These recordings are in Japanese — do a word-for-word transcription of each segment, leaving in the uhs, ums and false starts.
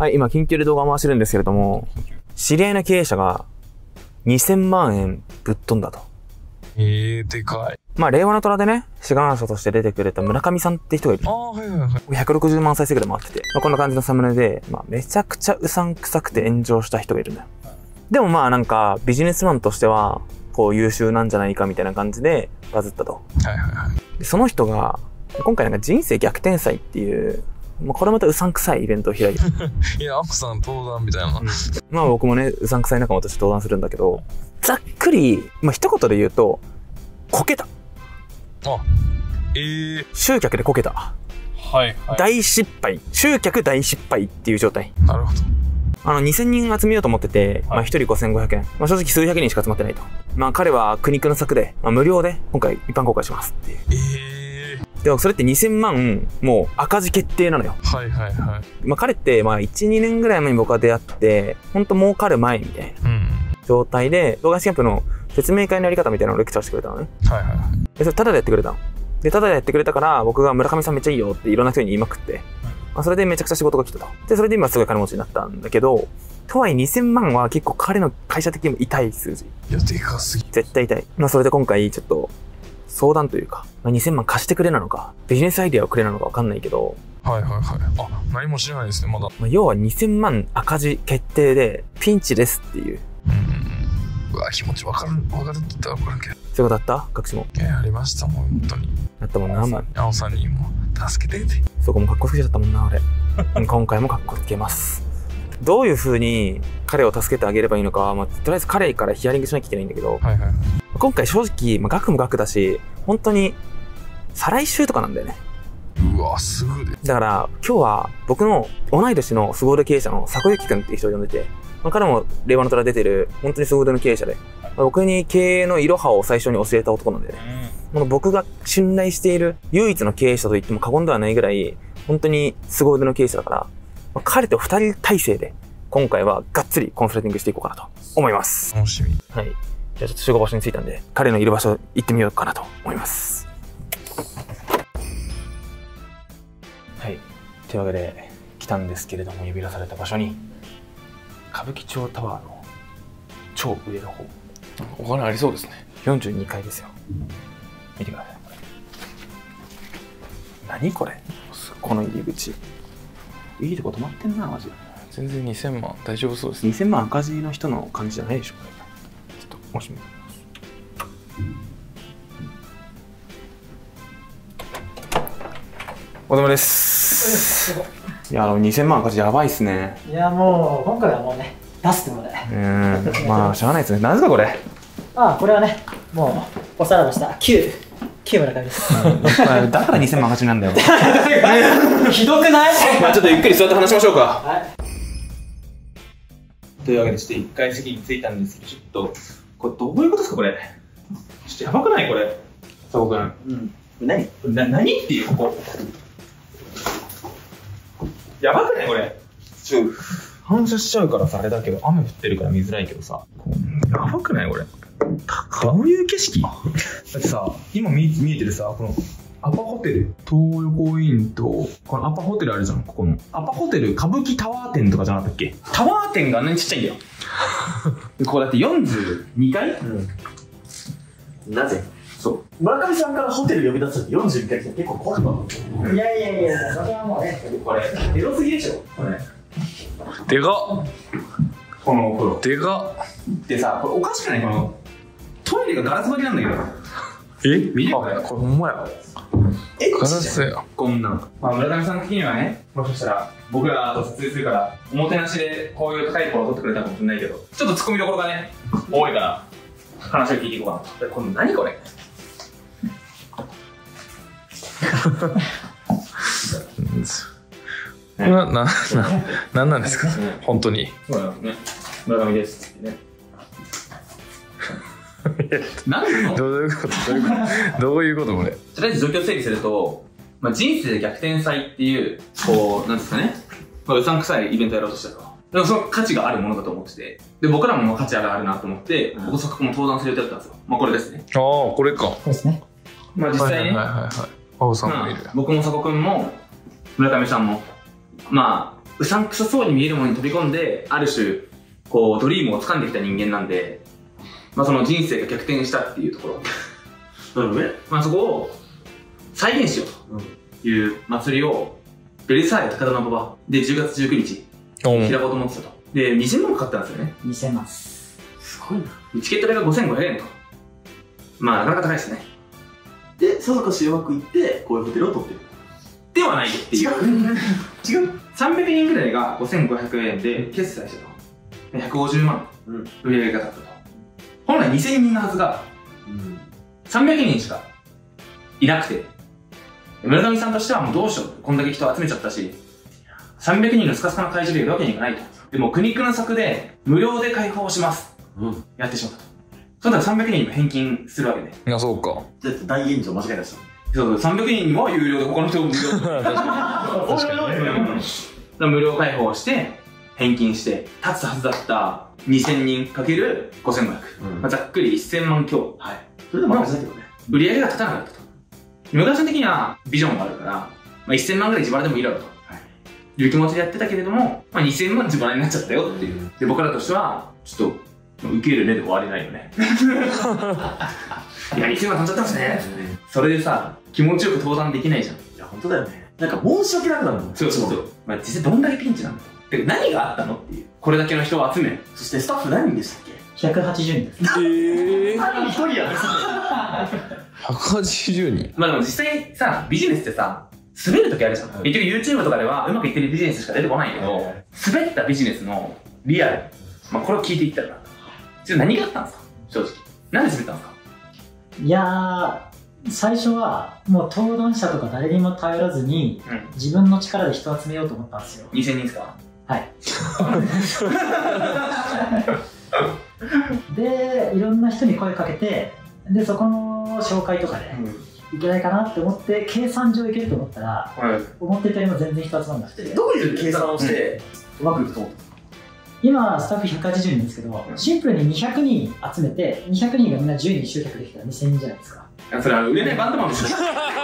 はい、今、緊急で動画を回してるんですけれども、知り合いの経営者がにせんまんえんぶっ飛んだと。 ええー、でかい。 まあ、令和の虎でね、志願者として出てくれた村上さんって人がいる。 ああ、はいはいはい。 ひゃくろくじゅうまん再生ぐらい回ってて、まあ、こんな感じのサムネで、まあ、めちゃくちゃうさんくさくて炎上した人がいるんだよ。でもまあ、なんか、ビジネスマンとしては、こう優秀なんじゃないかみたいな感じでバズったと。 はいはいはい。 でその人が、今回なんか人生逆転祭っていう、もうこれまたうさんくさいイベントを開いて。 いや、アップさん登壇みたいな。うん、 まあ僕もね、うさんくさい仲間として登壇するんだけど、ざっくり、まあ一言で言うと、こけた。 あ、ええー。 集客でこけた。 はいはい。 大失敗。集客大失敗っていう状態。 なるほど。 あの、にせんにん集めようと思ってて、まあひとりごせんごひゃくえん。まあ正直数百人しか集まってないと。まあ彼は苦肉の策で、まあ無料で今回一般公開しますっていう。 ええー。 でもそれってにせんまん、もう赤字決定なのよ。 はいはいはい。 まあ彼って、まあいち、にねんぐらい前に僕は出会って、ほんと儲かる前みたいな状態で、動画キャンプの説明会のやり方みたいなのをレクチャーしてくれたのね。 はいはいはい。 で、それタダでやってくれたの。で、タダでやってくれたから、僕が村上さんめっちゃいいよっていろんな人に言いまくって、まあそれでめちゃくちゃ仕事が来てた。で、それで今すごい金持ちになったんだけど、とはいえにせんまんは結構彼の会社的にも痛い数字。 いや、でかすぎ。 絶対痛い。まあそれで今回ちょっと相談というか、まあ、にせんまん貸してくれなのか、ビジネスアイデアをくれなのかわかんないけど、 はいはいはい。あ、何も知らないですね、まだ。 まあ、要はにせんまん赤字決定でピンチですっていう。 うん。うわ、気持ちわかる、わかるって言ったらわかるけど。 そういうことあった学士も。 いや、ありましたもん、本当に。 あったもんな、まあおさんにも助けてって。 そこも格好つけちゃったもんな、俺。今回も格好つけます。どういう風に彼を助けてあげればいいのかは、まあ、とりあえず彼からヒアリングしなきゃいけないんだけど、 はいはいはい、 今回正直、まあ、額も額だし、本当に、再来週とかなんだよね。 うわ、すぐで。 だから、今日は僕の同い年の凄腕経営者の佐古ゆきくんっていう人を呼んでて、まあ、彼も令和の虎出てる、本当に凄腕の経営者で、まあ、僕に経営のイロハを最初に教えた男なんだよね。この僕が信頼している唯一の経営者と言っても過言ではないぐらい、本当に凄腕の経営者だから、まあ、彼と二人体制で、今回はがっつりコンサルティングしていこうかなと思います。 楽しみ。 はい。じゃあちょっと集合場所に着いたんで、彼のいる場所行ってみようかなと思います。はい。というわけで、来たんですけれども、呼び出された場所に、歌舞伎町タワーの超上の方。 お金ありそうですね。 よんじゅうにかいですよ。見てください。何これ？この入り口。いいとこ止まってんな、マジで。 全然にせんまん大丈夫そうですね。 にせんまん赤字の人の感じじゃないでしょ、これ。ちょっと、もしも。お疲れ様です。いや、あの、にせんまん赤字やばいっすね。 いや、もう、今回はもうね、出すってことで。 うん、まあ、しゃあないですね。何ですか、これ。 ああ、これはね、もう、おさらばした旧、旧村上です。 だからにせんまん赤字なんだよ。 ひどくない？ まあ、ちょっとゆっくり座って話しましょうか。 はい。 というわけで、ちょっと一回席に着いたんですけど、ちょっと、これどういうことですか、これ。ちょっとやばくないこれ。佐古くん。うん。何な、何っていう、ここ。やばくないこれ。ちょ、反射しちゃうからさ、あれだけど、雨降ってるから見づらいけどさ。やばくないこれ。どういう景色だってさ、今見、見えてるさ、この、アパホテル、東横インと、このアパホテルあるじゃん、ここの。アパホテル、歌舞伎タワー店とかじゃなかったっけ？タワー店があんなにちっちゃいんだよ。これだってよんじゅうにかい？うん。なぜ？そう。村上さんからホテル呼び出すとよんじゅうにかいって結構怖いわ。 いやいやいや、それはもうね。 これ、エロすぎでしょこれ。 でかっ。 このお風呂。 でかっ。でさ、これおかしくない？この、トイレがガラス張りなんだけど。 え？ 見てこれ。 これほんまや。 えガラスや。 こんなん。まあ、村上さん的にはね、もしかしたら、僕らと撮影するから、おもてなしでこういう高いところを撮ってくれたかもしれないけど、ちょっと突っ込みどころがね、多いから、話を聞いていこうかなと。これ何これこれはな、な、なんなんですか、本当に。 そうなんですね。村上ですってね。何のどういうことどういうことどういうことこれ。 とりあえず状況整理すると、まあ、人生で逆転祭っていう、こう、なんですかね、まあ、うさんくさいイベントやろうとしたと。でもその価値があるものだと思ってて、で、僕らも価値があるなと思って、僕そこも登壇する予定だったんですよ。まあこれですね。 ああ、これか。 そうですね。 まあ実際ね、 はいはいはいはい。青さんもいる。 僕も佐古くんも、村上さんも、まあ、 うさんくさそうに見えるものに飛び込んで、ある種、こう、ドリームを掴んできた人間なんで、まあその人生が逆転したっていうところ。なので、まあそこを再現しようという祭りを、ベルサイユ高田馬場でじゅうがつじゅうくにち、開こうと思ってたと。で、にせんまんかかったんですよね。 にせんまん。すごいな。 チケット代がごせんごひゃくえんと。まあなかなか高いですね。 で、さぞかしうまくいって、こういうホテルを取ってる。 ではないっていう。違う。違う。さんびゃくにんぐらいがごせんごひゃくえんで決済してた。ひゃくごじゅうまん売り上げが立ったと。本来にせんにんのはずが、さんびゃくにんしかいなくて、村上さんとしてはもうどうしよう。こんだけ人集めちゃったし、さんびゃくにんのスカスカの会場でやるわけにいかないと。でも苦肉の策で無料で開放します。うん、やってしまったと。そしたらさんびゃくにんにも返金するわけで。 いや、そうか。 だって大炎上間違いないですよ。 そうそう、さんびゃくにんにも有料で他の人も無料。確かに。無料開放して、返金して、立つはずだったにせんにんかけるごせんごひゃく。うん、まあざっくりせんまん強。はい。それでも赤字だけどね。売り上げが立たなかったと。村上さん的にはビジョンがあるから、まあ、せんまんぐらい自腹でもいいだろうと。いう気持ちでやってたけれども、まあ、にせんまん自腹になっちゃったよっていう。で、僕らとしては、ちょっと、受けるねで終われないよね。いや、にせんまん飛んじゃったんですね。それでさ、気持ちよく登壇できないじゃん。いや、本当だよね。なんか申し訳なくなるもん。 そうそうそう。まあ、実際どんだけピンチなんだと。で、何があったのっていう。これだけの人を集める。 そしてスタッフ何人でしたっけ？ ひゃくはちじゅうにんです。 えぇー。 ひとりやね。 ひゃくはちじゅうにん。 まあでも実際さ、ビジネスってさ、滑るときあるじゃん。結局 YouTube とかではうまくいってるビジネスしか出てこないけど、滑ったビジネスのリアル。まあこれを聞いていったら、ちょっと何があったんですか？正直。なんで滑ったんですか？ いやー、最初はもう登壇者とか誰にも頼らずに、うん、自分の力で人を集めようと思ったんですよ。 にせんにんですか？ はい。で、いろんな人に声かけて、で、そこの紹介とかで、いけないかなって思って、計算上いけると思ったら、はい、思ってたよりも全然人集まんなくて。 どういう計算をして、うまくいくと思ったんですか？ 今、スタッフひゃくはちじゅうにんですけど、シンプルににひゃくにん集めて、にひゃくにんがみんなじゅうにん集客できたらにせんにんじゃないですか。 それは売れないバンドマンですよ。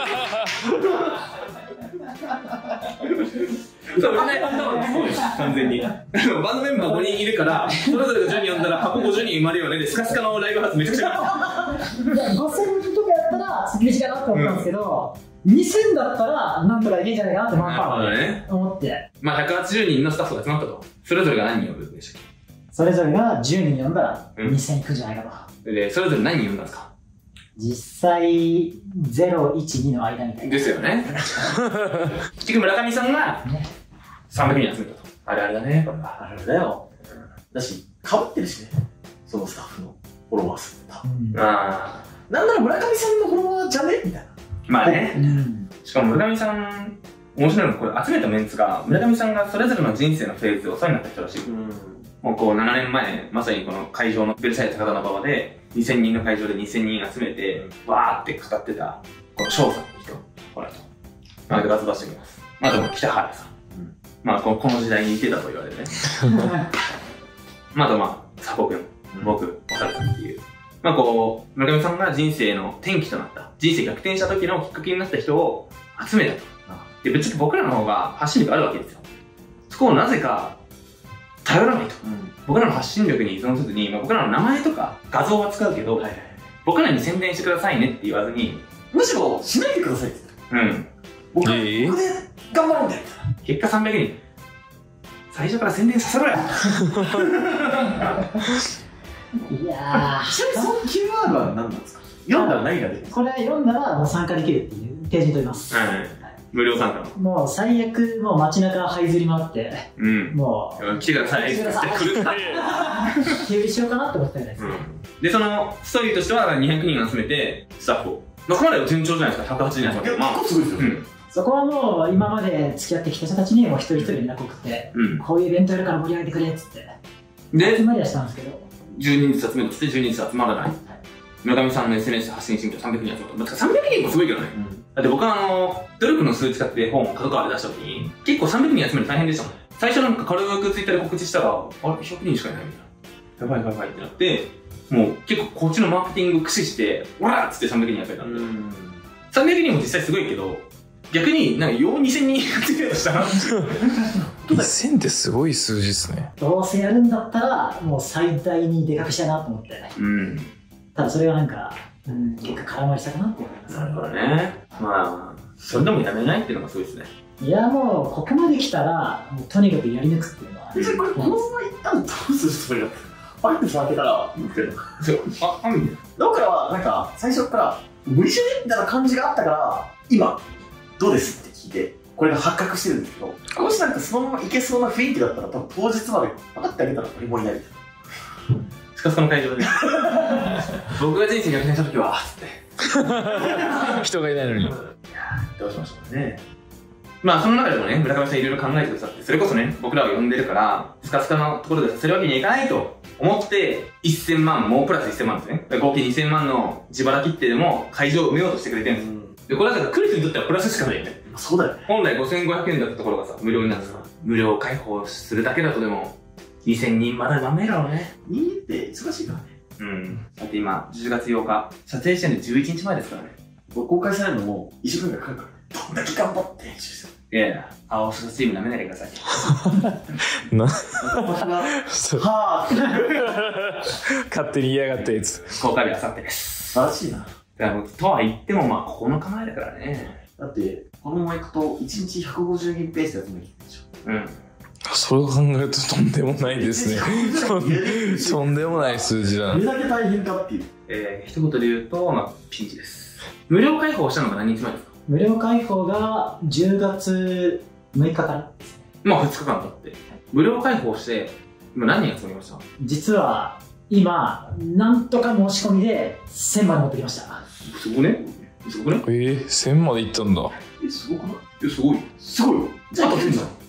そう、売れないバンドマンそうです、完全に。バンドメンバーごにんいるから、それぞれがじゅうにん呼んだら箱ごじゅうにん生まれるよね。で、スカスカのライブハウスめちゃくちゃ。 ごせんにんとかやったら、厳しいかなって思ったんですけど、うん、にせんだったら、なんとかいけんじゃないかなってマンパワーで思って。 まあ、ひゃくはちじゅうにんのスタッフが集まったと。それぞれが何人呼ぶんでしたっけ？ それぞれがじゅうにん呼んだら、にせんいくんじゃないかと。 で、それぞれ何人呼んだんですか？ 実際、ゼロ、いち、にの間みたいな。 ですよね。結局村上さんが、さんびゃくにん集めたと。あれあれだね。 あれあれだよ。だし、被ってるしね。そのスタッフのフォロワー数。 ああ。 なんなら村上さんのフォロワーじゃねみたいな。 まあね。しかも村上さん、面白いのはこれ集めたメンツが、村上さんがそれぞれの人生のフェーズでお世話になった人らしい。もうこうななねんまえ、まさにこの会場のベルサイユ高田馬場で、にせんにんの会場でにせんにん集めて、わーって語ってた、この翔さんって人、この人。まあ、画像出しておきます。まあでも北原さん。うん、まあこの、この時代にいてたと言われるね。まああとまあ、佐保君、僕、おさるさんっていう。まあこう、村上さんが人生の転機となった、人生逆転した時のきっかけになった人を集めたと。で、ぶっちゃけ僕らの方が発信力あるわけですよ。そこをなぜか、頼らないと、うん、僕らの発信力に依存せずに、まあ、僕らの名前とか画像は使うけど、はいはいはい、僕らに宣伝してくださいねって言わずに、 むしろしないでくださいって言って、うん、 僕はここで頑張ろうんだよ。 結果さんびゃくにん、最初から宣伝させろよ。いやー、 ちなみにそのキーワードは何なんですか？読んだら何が出るんですか？ これ読んだらもう参加できるっていうページに飛びます。 うん、無料参加の。 もう最悪、もう街中這いずり回って、うん、もう、 来てくださいって来るって。 手売りしようかなって思ったじゃないですか。 うん、で、そのストーリーとしてはにひゃくにん集めて、スタッフを。中までは順調じゃないですか、ひゃくはちじゅうにん集めて。まあ、すごいですよ。うん、 そこはもう、今まで付き合ってきた人たちにもう一人一人連絡を送って、うん、こういうイベントやるから盛り上げてくれっつって。で、集まりはしたんですけど。 じゅうにんずつ集めるとしてじゅうにんずつ集まらない。はい、村上さんの エスエヌエス で発信してみてさんびゃくにん集まった。さんびゃくにんもすごいけどね。うん、だって僕はあの、努力の数値化って本を角川で出した時に、結構さんびゃくにん集めるの大変でしたもん。最初なんか軽くツイッターで告知したら、あれひゃくにんしかいないみたいな。やばいやばいってなって、もう結構こっちのマーケティング駆使して、わらっつってさんびゃくにん集めたんで。さんびゃくにんも実際すごいけど、逆になんかようにせんにん集めようとしたら、 せんってすごい数字ですね。 どうせやるんだったらもう最大にでかくしたいなと思って、うん、ただそれがなんか、うん、結果空回りしたかなって思います。 なるほどね。まあそれでもやめないっていうのがすごいですね。いやもうここまで来たらもうとにかくやり抜くっていうのは。 え、これこのままいったらどうするつもりだった？パッて触ってから言ってるの。 あ、あるんだよ。 だからはなんか最初から無理しねみたいな感じがあったから今どうですって聞いてこれが発覚してるんですけど、もしなんかそのままいけそうな雰囲気だったら多分当日まで分かってあげたら盛りになりたい。 スカスカの会場で僕が人生逆転した時はつって人がいないのにどうしましょうね。まあその中でもね、村上さんいろいろ考えてくださって、それこそね、僕らを呼んでるからスカスカのところでさせるわけにはいかないと思ってせんまん、もうプラスせんまんですね、合計にせんまんの自腹切ってでも会場を埋めようとしてくれてるんですよ、うん、でこれはだから来る人にとってはプラスしかないよね。 そうだよね。 本来ごせんごひゃくえんだったところがさ無料になってさ、無料開放するだけだとでもにせんにんまだダメだろうね。 人間って忙しいからね。 うん。だって今じゅうがつようか、撮影時点でじゅういちにちまえですからね。 公開されるのもいっしゅうかんぐらいかかるからね。どんだけ頑張って編集してる。 いやいや、青白チーム舐めないでください。 なはぁ勝手に嫌がったやつ。 公開日あさってです。 素晴らしいな。 だからとは言ってもまあここの構えだからね。 だってこのままいくといちにちひゃくごじゅうギガペースでやってもいいでしょ。うん。 それを考えるととんでもないですね。とんでもない数字だな。 どれだけ大変かっていう。 えー、一言で言うと、まあ、ピンチです。無料開放したのが何日前ですか？ 無料開放がじゅうがつむいかからですね。 まあふつかかん経って。無料開放して、今何人集まりました？ 実は、今、なんとか申し込みでせんまで持ってきました。 すごね？すごね？ えー、せんまでいったんだ。 え、すごくない？ え、すごい。 すごいよ。 じゃあ、あとせんじゃん。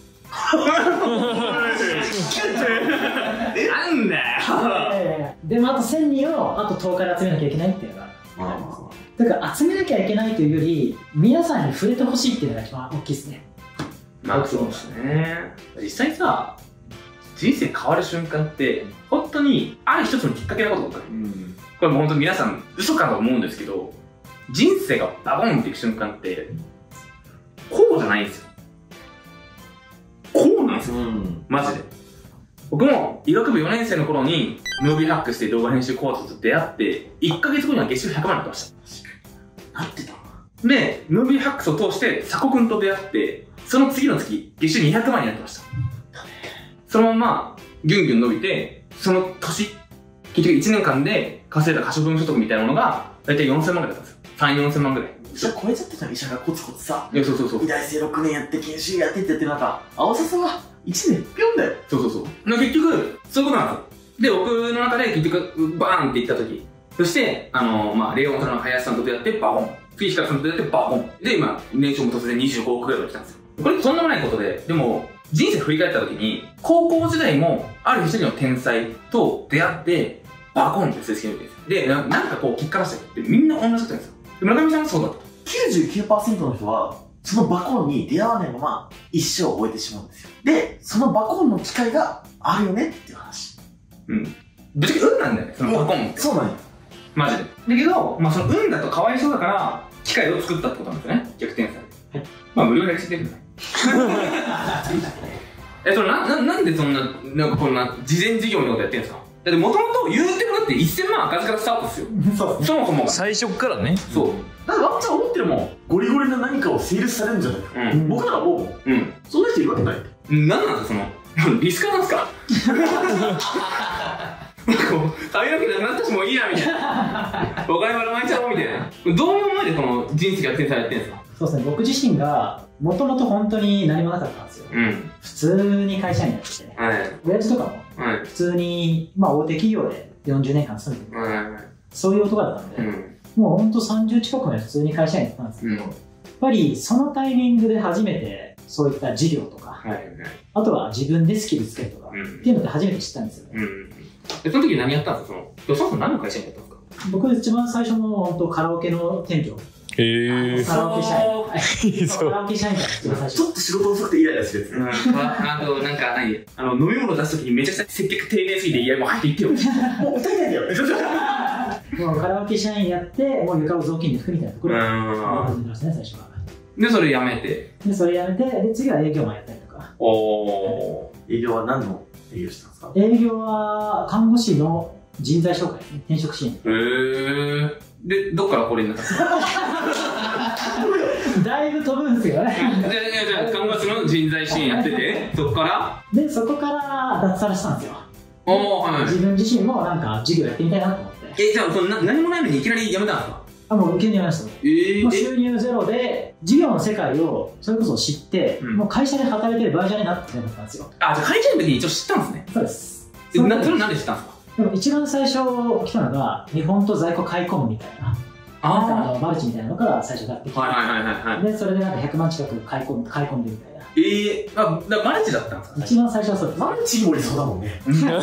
なんだよ。 でもあとせんにんをあととおかで集めなきゃいけないっていうのがあります。だから集めなきゃいけないというより皆さんに触れてほしいっていうのが一番大きいですね。 まあそうですね。実際さ、人生変わる瞬間って本当にある一つのきっかけなことだった、うん、これもう本当に皆さん嘘かと思うんですけど、人生がバボンっていく瞬間ってこうじゃないんですよ。こうなんですよ、うん、マジで。僕も医学部よねん生の頃にムービーハックスで動画編集コースと出会っていっかげつごには月収ひゃくまんになってました。なってたで、ムービーハックスを通して佐古くんと出会ってその次の月月収にひゃくまんになってました。そのままギュンギュン伸びて、その年結局いちねんかんで稼いだ可処分所得みたいなものが大体よんせんまんぐらいだったんですよ。さん、よんせんまんぐらい。 医者超えちゃったじゃん。医者がコツコツさ、 いや、そうそうそう、 医大生ろくねんやって研修やってってやって、なんか青ささはいちねんぴょんだよ。 そうそうそう。結局そういうことなんですよ。で、僕の中で結局バーンっていった時、そしてあのまあレオンさんの林さんと出会ってバコン、フィーヒカルさんと出会ってバコンで、今年収も突然にじゅうごおくぐらいまで来たんですよ。これとんでもないことで、でも人生振り返った時に高校時代もある一人の天才と出会ってバコンって成績を見てるんですよ。で、な、なんかこうキッカー出してみんな同じことなんですよ。で村上さんもそうだった。 きゅうじゅうきゅうパーセントの人はそのバコンに出会わないまま一生を終えてしまうんですよ。で、そのバコンの機会があるよねっていう話。 うん。ぶっちゃけ運なんだよね、そのバコンって。 そうなんよ。マジで。 だけど、まあその運だとかわいそうだから機会を作ったってことなんですよね、逆転され。はい。まあ無料やりすぎてるんだよ。え、それな、な、なんでそんな、なんかこんな事前事業のことやってるんですか？だってもともと言うてもだってせんまん赤字からスタートですよ。そう。そもそもが。 最初からね。 そう。 だからワンちゃん思ってるもん。ゴリゴリな何かをセールスされるんじゃないか。うん、僕ならもう、うん。そんな人いるわけない。 なんなんですかその、リスカなんですかなんかこう、髪の毛なくなったしもういいやみたいな。お金ばらまいちゃおうみたいな。どういう思いでこの人生逆転されてるんですか？ そうですね、僕自身がもともと本当に何もなかったんですよ。うん、普通に会社員やっててね、はい、親父とかも普通に、まあ、大手企業でよんじゅうねんかん勤めてて、はい、そういう男だったんで、うん、もう本当さんじゅう近くまで普通に会社員やってたんですけど、うん、やっぱりそのタイミングで初めてそういった事業とか、はい、あとは自分でスキルつけるとか、うん、っていうので初めて知ったんですよね。うん、 でその時何やったんですか？そのそもそも何の会社員やったんですか？ 僕一番最初の本当カラオケの店長。 えー、 カラオケ社員。カラオケ社員だったちょっと仕事遅くてイライラするやつ。 うん、あと、なんか何あの、飲み物出すときにめちゃくちゃ接客丁寧すぎて、いや、もう入っていってよ。 もう歌いないんだよ。 もうカラオケ社員やって、もう床を雑巾で拭くみたいなところから始めましたね、最初は。 で、それやめて。 で、それやめて、で、次は営業マンやったりとか。 おー。営業は何の営業してたんですか？ 営業は看護師の人材紹介ですね。転職支援。へー。で、どっからこれになったんですか？ だいぶ飛ぶんですよね。 じゃあ、じゃあ、看護師の人材支援やってて、そこからで、そこから脱サラしたんですよ。 おー、はい。 自分自身もなんか授業やってみたいなと思って。 え、じゃあ、そのな何もないのにいきなり辞めたんですか？ あ、もう受けにやりました。 えー、 もう収入ゼロで、授業の世界をそれこそ知って、うん、もう会社で働いてる場合じゃないなって思ったんですよ。 あ、じゃあ会社の時に一応知ったんですね。 そうです。 それなんで知ったんですか？ でも一番最初来たのが、日本と在庫買い込むみたいな。あなんかあのマルチみたいなのから最初買ってきて。はいはいはいはい。で、それでなんかひゃくまん近く買い込んで、買い込んでみたいな。 ええー、あ、だマルチだったんですか？ 一番最初はそうです。 マルチもいそうだもんね。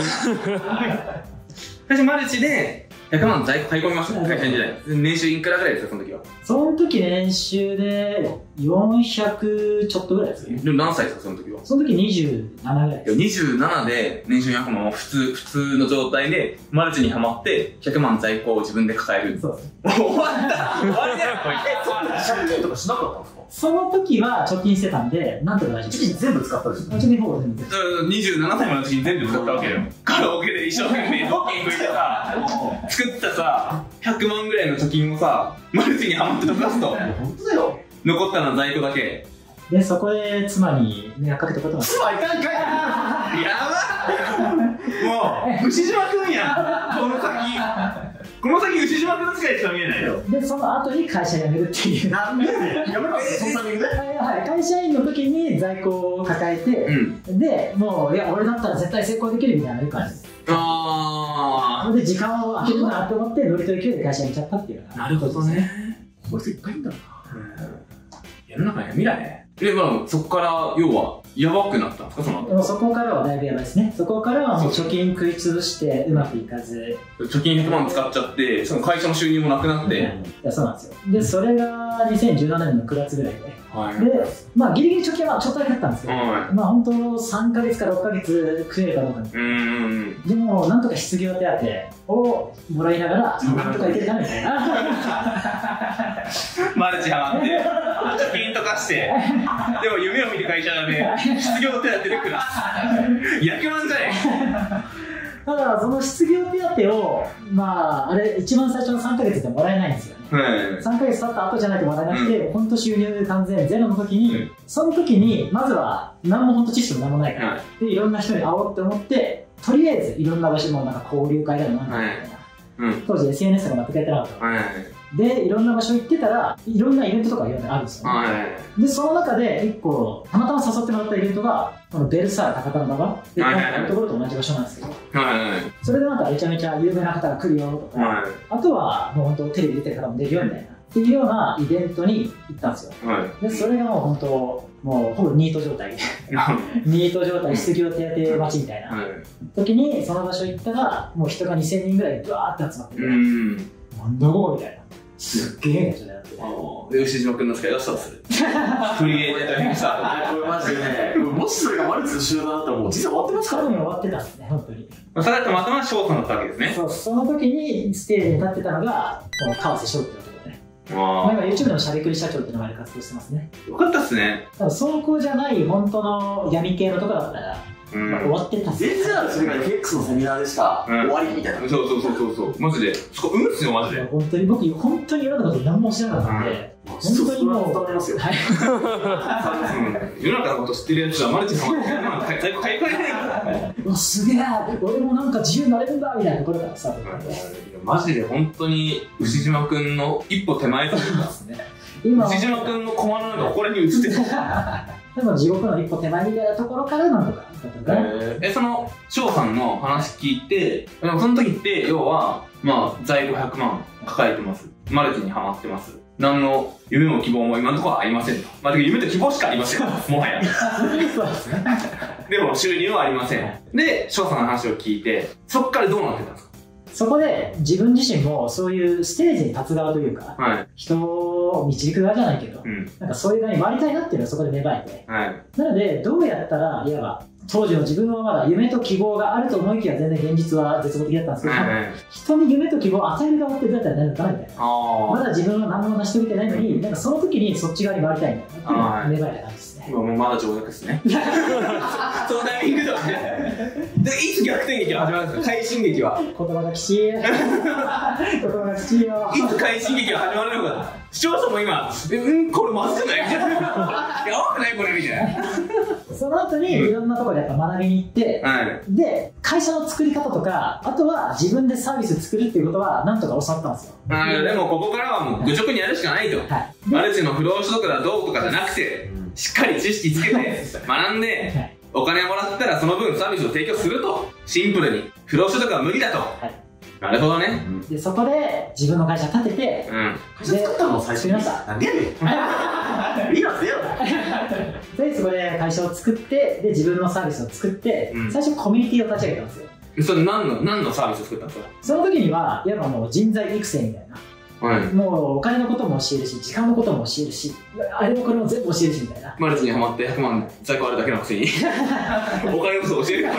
最初マルチで、ひゃくまん在庫買い込みましたね、会社時代。年収いくらぐらいですか、その時は。 その時年収でよんひゃくちょっとぐらいですね。 でも何歳ですか、その時は。 その時にじゅうななぐらいです。 にじゅうななで年収ひゃくまんは普通、普通の状態で、マルチにハマって、ひゃくまん在庫を自分で抱える。 そうです。 終わった終わりだよ、これ。 え、そんな借金とかしなかったんですか？ その時は貯金してたんで、なんとか大丈夫です。 全部使ったんですか？ 貯金ほぼ全部です。 にじゅうななさいまでの時に全部使ったわけよ。カラオケで一生懸命ドッキングしてさ、作ったさ、ひゃくまんぐらいの貯金をさ、マルチにハマって溶かすと。 本当だよ。 残ったのは在庫だけ。 で、そこで妻に迷惑かけたことが。 妻いかんかい。 やばもう、牛島くんやこの先。この先、牛島くんしかしか見えないよ。 で、その後に会社辞めるっていう。 なんで辞めたんですか、そのタイミングで？ はいはい、会社員の時に在庫を抱えて、うん、で、もう、いや、俺だったら絶対成功できるみたいな感じです。あー。で、時間を空けるなと思って、ノリと勢いで会社辞めちゃったっていう。 なるほどね。 こいついっぱいいんだな。 世の中には未来ね。で、まあ、そこから、要は、やばくなったんですか、その後。 でもそこからはだいぶやばいですね。そこからはもう貯金食い潰してうまくいかず。 貯金ひゃくまん使っちゃって、その会社の収入もなくなって。 いや、そうなんですよ。で、それがにせんじゅうななねんのくがつぐらいで。はい、で、まあ、ギリギリ貯金はちょっとだけあったんですけど、はい、まあ、本当さんかげつからろっかげつ食えるかどうかみたいな。うんでも、なんとか失業手当をもらいながら、なんとかいけるかみたいな。 マルチハマって、貯金とかして、でも夢を見る会社だね、失業手当で暮らす。役満じゃねただ、その失業手当を、まあ、あれ、一番最初のさんかげつでもらえないんですよね。うん、さんかげつ経った後じゃないともらえなくて、うん、本当収入完全ゼロの時に、うん、その時に、まずは、何も本当知識も何もないから、うん、で、いろんな人に会おうって思って、とりあえず、いろんな場所もなんか交流会だよな、みたいな。うん、当時 エスエヌエス とか全くやってなかったから。で、いろんな場所行ってたら、いろんなイベントとかいろいろあるんですよね。はい、で、その中で一個、たまたま誘ってもらったイベントが、このベルサール高田馬場で、このところと同じ場所なんですけど、はいはい、それでなんかめちゃめちゃ有名な方が来るよとか、はい、あとはもう本当テレビ出てる方も出るよみたいな、っていうようなイベントに行ったんですよ。はい、で、それがもう本当、もうほぼニート状態で、ニート状態、失業手当待ちみたいな、はい、時にその場所行ったら、もう人がにせんにんぐらいブワーって集まってて、なんだここみたいな。すっげえ状態になってて。で、牛島君の使い出したらする。フリーエージェントにさ、 これマジでね、もしそれがマルチの集団だったらもう実際終わってますからね。 終わってたんですね、本当に。 それだとまたま翔さんだったわけですね。 そう、その時にステージに立ってたのが、この川瀬翔っていう男でね。あ今 YouTube でもしゃべくり社長って名前で活動してますね。 よかったっすね。 多分走行じゃない本当の闇系のところだったら、うん、終わってたっすね。 全然ある、それが エフエックス のセミナーでした、うん、終わりみたいな。 そうそうそうそう、マジで。そこ、うんっすよ、マジで。 本当に、僕、本当にいろんなこと何も知らなかったんで、うん、本当にもう、 伝わりますよ。はい。 世の中のこと知ってるやつはマルチハマってるの買い替えないからね。 うわ、すげえ、俺もなんか自由になれるんだみたいなところからさ、 マジで本当に牛島くんの一歩手前というか、牛島くんの駒の中これに映ってる。 でも地獄の一歩手前みたいなところからなんとか。 え、その翔さんの話聞いて、その時って要はまあ在庫ひゃくまん抱えてます。マルチにハマってます。何の夢も希望も今のところはありませんと。まあ夢と希望しかありません。もはや。でも収入はありません。で翔さんの話を聞いて、そっからどうなってたんですか？ そこで自分自身もそういうステージに立つ側というか、はい、人を導く側じゃないけど、うん、なんかそういう側に回りたいなっていうのはそこで芽生えて、はい、なのでどうやったらいわば当時の自分はまだ夢と希望があると思いきや全然現実は絶望的だったんですけど、人に夢と希望を与える側ってどうやったらなるのかなみたいな。まだ自分は何も成し遂げてないのに、なんかその時にそっち側に回りたいみたいな芽生えた感じですね。 もうまだ上手ですね。そのタイミングではね。で、いつ逆転劇が始まるんですか、快進撃は。 言葉がきちい。言葉がきちいよ。 いつ快進撃が始まるのか。視聴者も今、うん、これまずくないみたいな。やばくないこれみたいな。 その後にいろんなところでやっぱ学びに行って、うん、で、会社の作り方とか、あとは自分でサービス作るっていうことはなんとか教わったんですよ。 あでもここからはもう愚直にやるしかないと。はい、マルチの不労所得だどうとかじゃなくて、しっかり知識つけて学んで、はい、お金をもらったらその分サービスを提供すると。シンプルに。不労所得は無理だと。はい、なるほどね。 で、そこで自分の会社立てて、うん、 会社作ったの最初に。 作りました。 なんでやねん。今せよ。 で、そこで会社を作って、で、自分のサービスを作って、うん、最初コミュニティを立ち上げたんですよ。 それ何の、何のサービスを作ったんですか？ その時には、やっぱもう人材育成みたいな。はい、もうお金のことも教えるし、時間のことも教えるし、あれもこれも全部教えるしみたいな。 マルチにハマってひゃくまん在庫あるだけのくせにお金のこと教える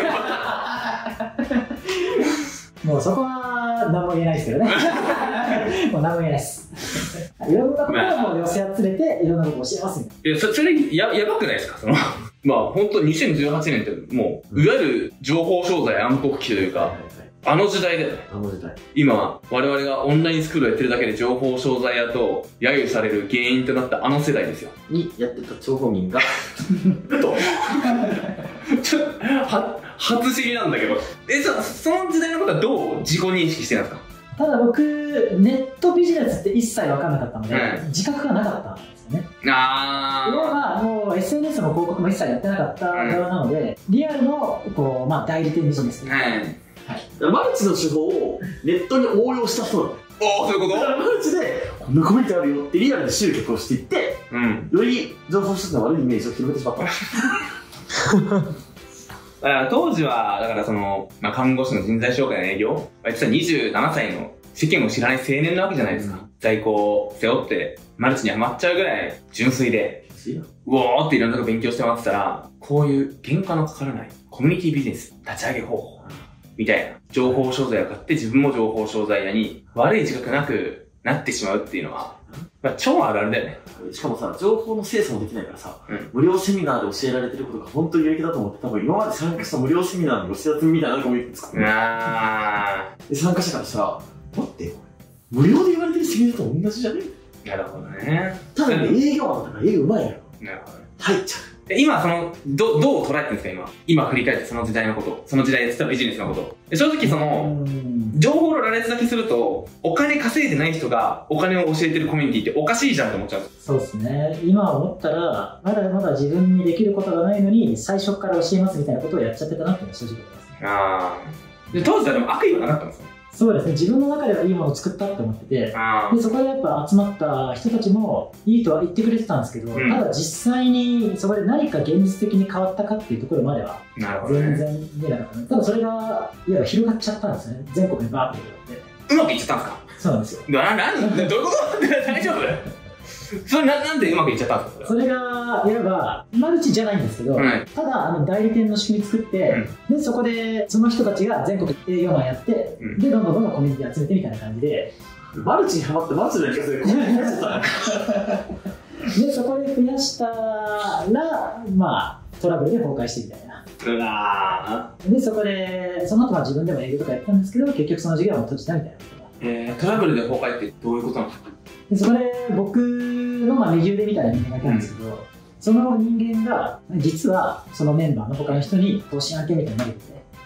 もうそこは何も言えないですけどねもう何も言えないですいろんなことをもう寄せ集めていろんなことを教えますみたいな。 いや、それややばくないですか、そのまあ本当にせんじゅうはちねんってもういわゆる情報商材暗黒期というか、あの時代だよね。 あの時代。 今、我々がオンラインスクールをやってるだけで情報商材屋と揶揄される原因となったあの世代ですよ。 にやってた諜報民が、 と。ちょは、初知りなんだけど。え、そ、その時代のことはどう自己認識してるんですか？ ただ僕、ネットビジネスって一切分からなかったので、うん、自覚がなかったんですよね。 あー。 要はもう エスエヌエス の広告も一切やってなかった側なので、うん、リアルのこう、まあ、代理店ビジネスというか、うんはい、マルチの手法をネットに応用した人なの。 おお、そういうこと？ だからマルチでこんなコメントあるよってリアルで集客をしていって、うん、より情報施設の悪いイメージを広めてしまっただから当時はだからその、まあ、看護師の人材紹介の営業、実はにじゅうななさいの世間を知らない青年なわけじゃないですか、うん、在庫を背負ってマルチにはまっちゃうぐらい純粋でうおーっていろんなこと勉強してもらってたら、こういう原価のかからないコミュニティビジネス立ち上げ方法みたいな情報商材を買って自分も情報商材屋に悪い自覚なくなってしまうっていうのは、まあ、超あるあるだよね。 しかもさ、情報の精査もできないからさ、うん、無料セミナーで教えられてることが本当に有益だと思って、多分今まで参加した無料セミナーの寄せ集めみたいなのが多いんですか、ね、で参加者からしたら、待って、無料で言われてるセミナーと同じじゃねえ？ なるほどね。 ただね、営業マンだから営業うまいやろ。 なるほどね。 入っちゃう。 今、その、ど、どう捉えてるんですか、今。今振り返ってその時代のこと。その時代で伝わるビジネスのこと。正直その、情報の羅列だけすると、お金稼いでない人がお金を教えてるコミュニティっておかしいじゃんって思っちゃうんです。 そうですね。今思ったら、まだまだ自分にできることがないのに、最初から教えますみたいなことをやっちゃってたなっていうのは正直思います、ね。ああ。で、当時はでも悪意はなかったんですか？ そうですね、自分の中ではいいものを作ったって思ってて、でそこでやっぱ集まった人たちもいいとは言ってくれてたんですけど、うん、ただ実際にそこで何か現実的に変わったかっていうところまでは全然見えなかった、ね、ただそれがいわば広がっちゃったんですよね、全国にバーって広がって。 うまくいっちゃったんですか？ そうなんですよ。 な、な、どういうこと大丈夫それな、なんでうまくいっちゃったんですか？ それが、いわば、マルチじゃないんですけど、うん、ただ、あの、代理店の仕組み作って、うん、で、そこで、その人たちが全国営業マンやって、うん、で、どんどんどんどんコミュニティ集めてみたいな感じで、 マルチにハマってマルチのやり方でコミュニティ増やしたで、そこで増やしたら、まあ、トラブルで崩壊してみたいな。 うわー。で、そこで、その後は自分でも営業とかやったんですけど、結局その事業は閉じたみたいなことが。 えー、トラブルで崩壊ってどういうことなんですか？ でそれ僕のまあ右腕みたいな人間がいたんですけど、うん、その人間が実はそのメンバーの他の人に投資案件みたいになりて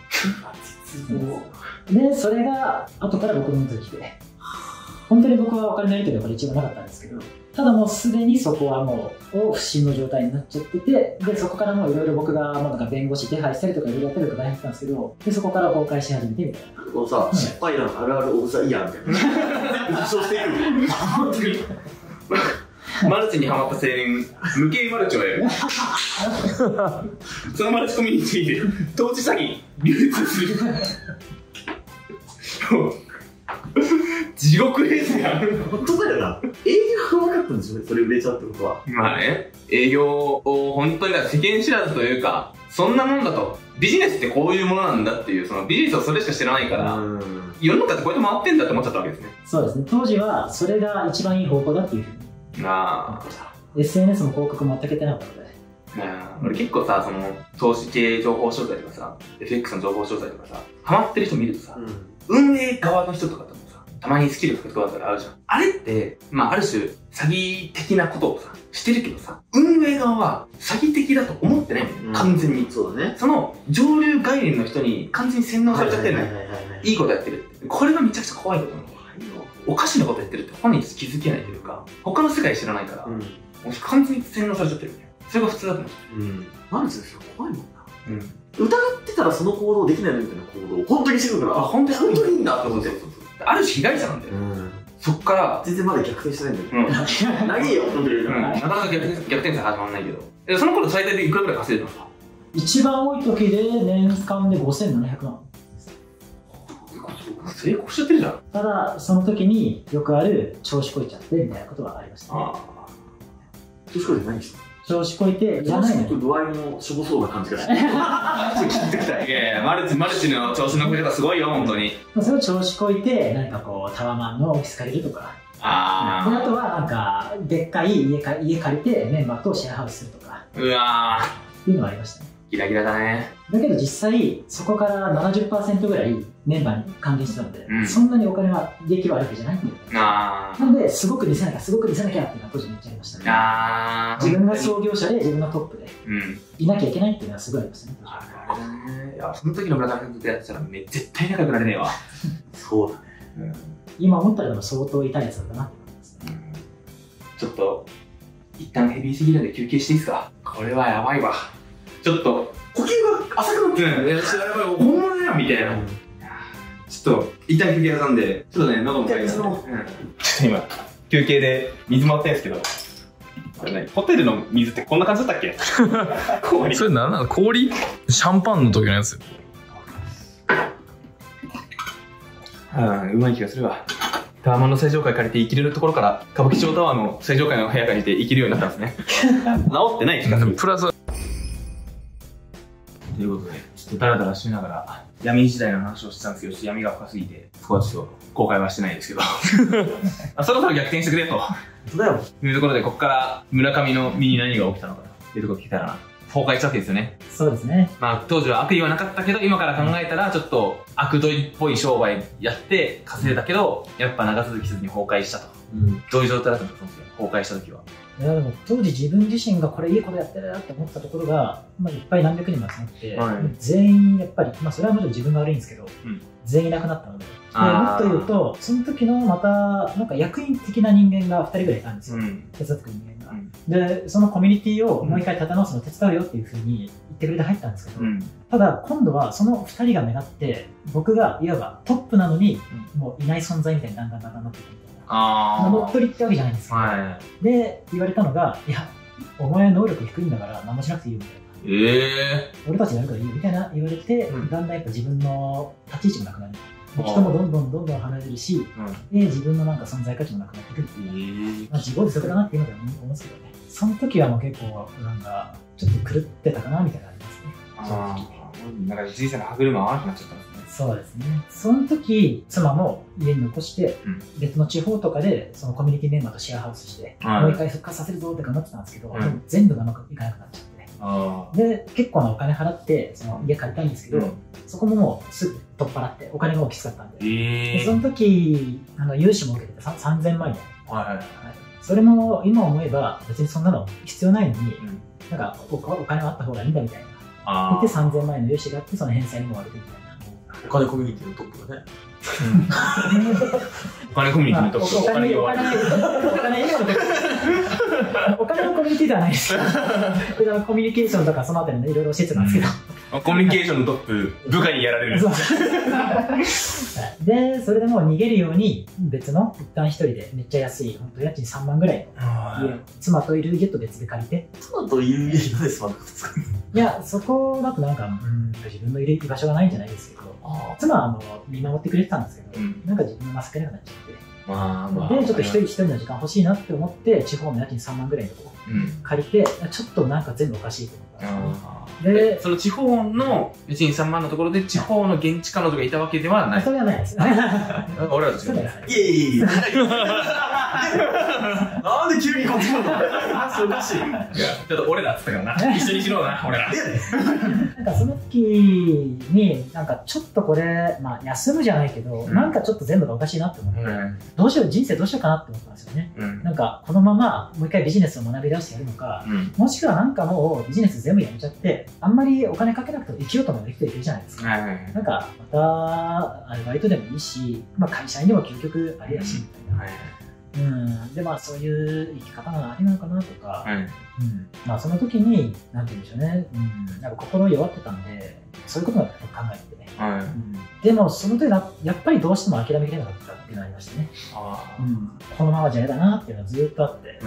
てでそれが後から僕の元に来て、本当に僕はお金のやり取りはこれ一番なかったんですけど、ただもうすでにそこはもう不審の状態になっちゃってて、でそこからもういろいろ僕がもうなんか弁護士手配したりとかいろいろやったりとか大変だったんですけど、でそこから崩壊し始めてみたいな。 このさ、失敗談あるあるオブザイヤーみたいな受賞していく本当にマルチにハマった青年無形マルチをやるそのマルチコミュニティで投資詐欺流通する地獄ですよ。 本当だよな。営業が分かったんですよね、それ売れちゃうってことは。 まあね、営業を本当にだから世間知らずというか、そんなもんだと、ビジネスってこういうものなんだっていう、そのビジネスをそれしか知らないから、世の中ってこうやって回ってんだって思っちゃったわけですね。 そうですね。当時はそれが一番いい方向だっていうふうに。 ああ。 エスエヌエス も広告も全くやってなかったので。 俺結構さ、その、投資系情報商材とかさ、エフエックス の情報商材とかさ、ハマってる人見るとさ、うん、運営側の人とかともさ、たまにスキルが書くとかあるじゃん。あれって、まあある種、詐欺的なことをさ、してるけどさ、運営側は詐欺的だと思ってないんだよ、うん、完全に。そうだね。その、上流概念の人に完全に洗脳されちゃってるのよ。いいことやってるって。これがめちゃくちゃ怖いことなの。おかしなことやってるって本人気づけないというか、他の世界知らないから、うん、もう完全に洗脳されちゃってるんだよ。それが普通だと思う。うん。マルチですよ、怖いもんな。うん。疑ってたらその行動できないみたいな行動を本当にしてるから、あ、本当に本当にいいんだって思って。ある種被害者なんだよ。うん。そっから、全然まだ逆転してないんだけど。うん。長いよ、本当に。うん。なかなか逆転、逆転さ始まらないけど。その頃最大でいくらぐらい稼いでたの？ 一番多い時で年間でごせんななひゃくまん。 成功しちゃってるじゃん。 ただ、その時によくある調子こいちゃってみたいなことがありました、ね。ああ。 調子こいて何した調子こいて、やらないの。 ちょっと度合いもしょぼそうな感じがして。 聞いてきた。いやいや、マルチ、マルチの調子のこい方すごいよ、本当に。 それを調子こいて、何かこう、タワマンのオフィス借りるとか。 ああ。 で、あとは、なんか、でっかい家か家借りて、メンバーとシェアハウスするとか。 うわー。 っていうのがありましたね。 ギラギラだね。 だけど実際、そこから ななじゅっパーセント ぐらいメンバーに還元してたので、うん、そんなにお金は利益はあるわけじゃないんだよ。あなので、すごく見せなきゃ、すごく見せなきゃっていうのは当時めっちゃありましたね。あ自分が創業者で自分がトップで、うん、いなきゃいけないっていうのはすごいありましたね。あれね。いや、その時の村上さんと出会ってたら、ね、絶対仲良くなれねえわ。 そうだね。 うん、今思ったらでも相当痛いやつだったなって思いますね。 うん、ちょっと、一旦ヘビーすぎるんで休憩していいですか？これはやばいわ。ちょっと、呼吸が浅くなってないのね。やばい、本物だよみたいな。ちょっと、一旦休憩挟んで、ちょっとね、喉も痛いです。ちょっと今、休憩で水もらってんですけど、これね、ホテルの水ってこんな感じだったっけ？ 氷。それ何なの？氷？シャンパンの時のやつ。 うん、うまい気がするわ。タワマンの最上階借りて生きれるところから、歌舞伎町タワーの最上階の部屋借りて生きるようになったんですね。治ってない気がする。 プラス、 ということで、ちょっとダラダラしながら、闇時代の話をしてたんですけど、ちょっと闇が深すぎて、そこはちょっと後悔はしてないですけど。そろそろ逆転してくれと。本当だよ。というところで、ここから村上の身に何が起きたのかというところを聞けたらな。崩壊したわけですよね。 そうですね。 まあ、当時は悪意はなかったけど、今から考えたら、ちょっと悪どいっぽい商売やって稼いだけど、やっぱ長続きせずに崩壊したと。うん、どういう状態だったんですか、崩壊した時は。 いやでも当時自分自身がこれいいことやってるなって思ったところが、まあ、いっぱい何百人も集まって、はい、全員やっぱり、まあ、それはもちろん自分が悪いんですけど、うん、全員いなくなったので、でもっと言うとその時のまたなんか役員的な人間がふたりぐらいいたんですよ、うん、手伝ってくる人間が、うん、でそのコミュニティをもう一回立て直すのを手伝うよっていうふうに言ってくれて入ったんですけど、うん、ただ今度はそのふたりが目立って僕がいわばトップなのにもういない存在みたいにだんだんだんだんなってくるみたいな。乗っ取りってわけじゃないんですけど、はい、で言われたのが、いや、お前能力低いんだから何もしなくていいよみたいな、えー、俺たちやるからいいよみたいな言われて、うん、だんだんやっぱ自分の立ち位置もなくなる、人もどんどんどんどん離れるし、うん、で自分のなんか存在価値もなくなってくるっていう、えーまあ、自業自得だなっていうので思うんですけどね。その時はもう結構なんかちょっと狂ってたかなみたいなのありますね。 あなんか人生の歯車合わなくなっちゃったんですね。 そうですね。その時妻も家に残して、うん、別の地方とかでそのコミュニティメンバーとシェアハウスして、うん、もう一回復活させるぞって頑張ってたんですけど、うん、全部がうまくいかなくなっちゃって、で結構なお金払ってその家借りたいんですけど、うん、そこももうすぐ取っ払ってお金が大きかったんで、えー、でその時あの融資も受けててさんぜんまんえん、はいはいはい、それも今思えば別にそんなの必要ないのに、うん、なんか お, お金はあった方がいいんだみたいな言ってさんぜんまんえんの融資があってその返済にも追われてみたいな。 お金コミュニティのトップがね。 お金コミュニティのトップ。お金お金お金以外のトップ。お金のコミュニティではないです。コミュニケーションとかそのあたりのいろいろ教えてたんですけど。 コミュニケーションのトップ、部下にやられる。 で、それでもう逃げるように別の一旦一人でめっちゃ安い、本当家賃さんまんぐらいの家、妻といる家と別で借りて。 妻といる家に何で住まなかったんですか？ いや、そこだとなんか、うん、自分のいる居場所がないんじゃないですけど、妻はあの見守ってくれてたんですけど、うん、なんか自分が情けなくなっちゃって。 まあまあ、 で、ちょっと一人一人の時間欲しいなって思って、地方の家賃さんまんぐらいのとこ借りて、うん、ちょっとなんか全部おかしいと思ったんですよね。 で、その地方の家賃さんまんのところで地方の現地彼女がいたわけではない。 それはないです。 俺らと違う。いやいやいや。なんで急にこっち来るの？おかしい。いや、 ちょっと俺らっつったからな。一緒にしろな、俺ら。 なんかその時に、なんかちょっとこれ、まあ休むじゃないけど、なんかちょっと全部がおかしいなって思って、どうしよう、人生どうしようかなって思ったんですよね。なんかこのままもう一回ビジネスを学び出してやるのか、もしくはなんかもうビジネス全部やめちゃって、あんまりお金かけなくても生きようともできていけるじゃないですか。なんかまたアルバイトでもいいし、まあ会社員でも究極あれやしみたいな。うん、でまあそういう生き方がありなのかなとか、うん、まあその時になんて言うんでしょうね、うん、なんか心弱ってたんでそういうことを考えてね、うん、でもその時はやっぱりどうしても諦めきれなかったっていうのがありましてね、あ、うん、このままじゃ嫌だなっていうのはずっとあって、うん、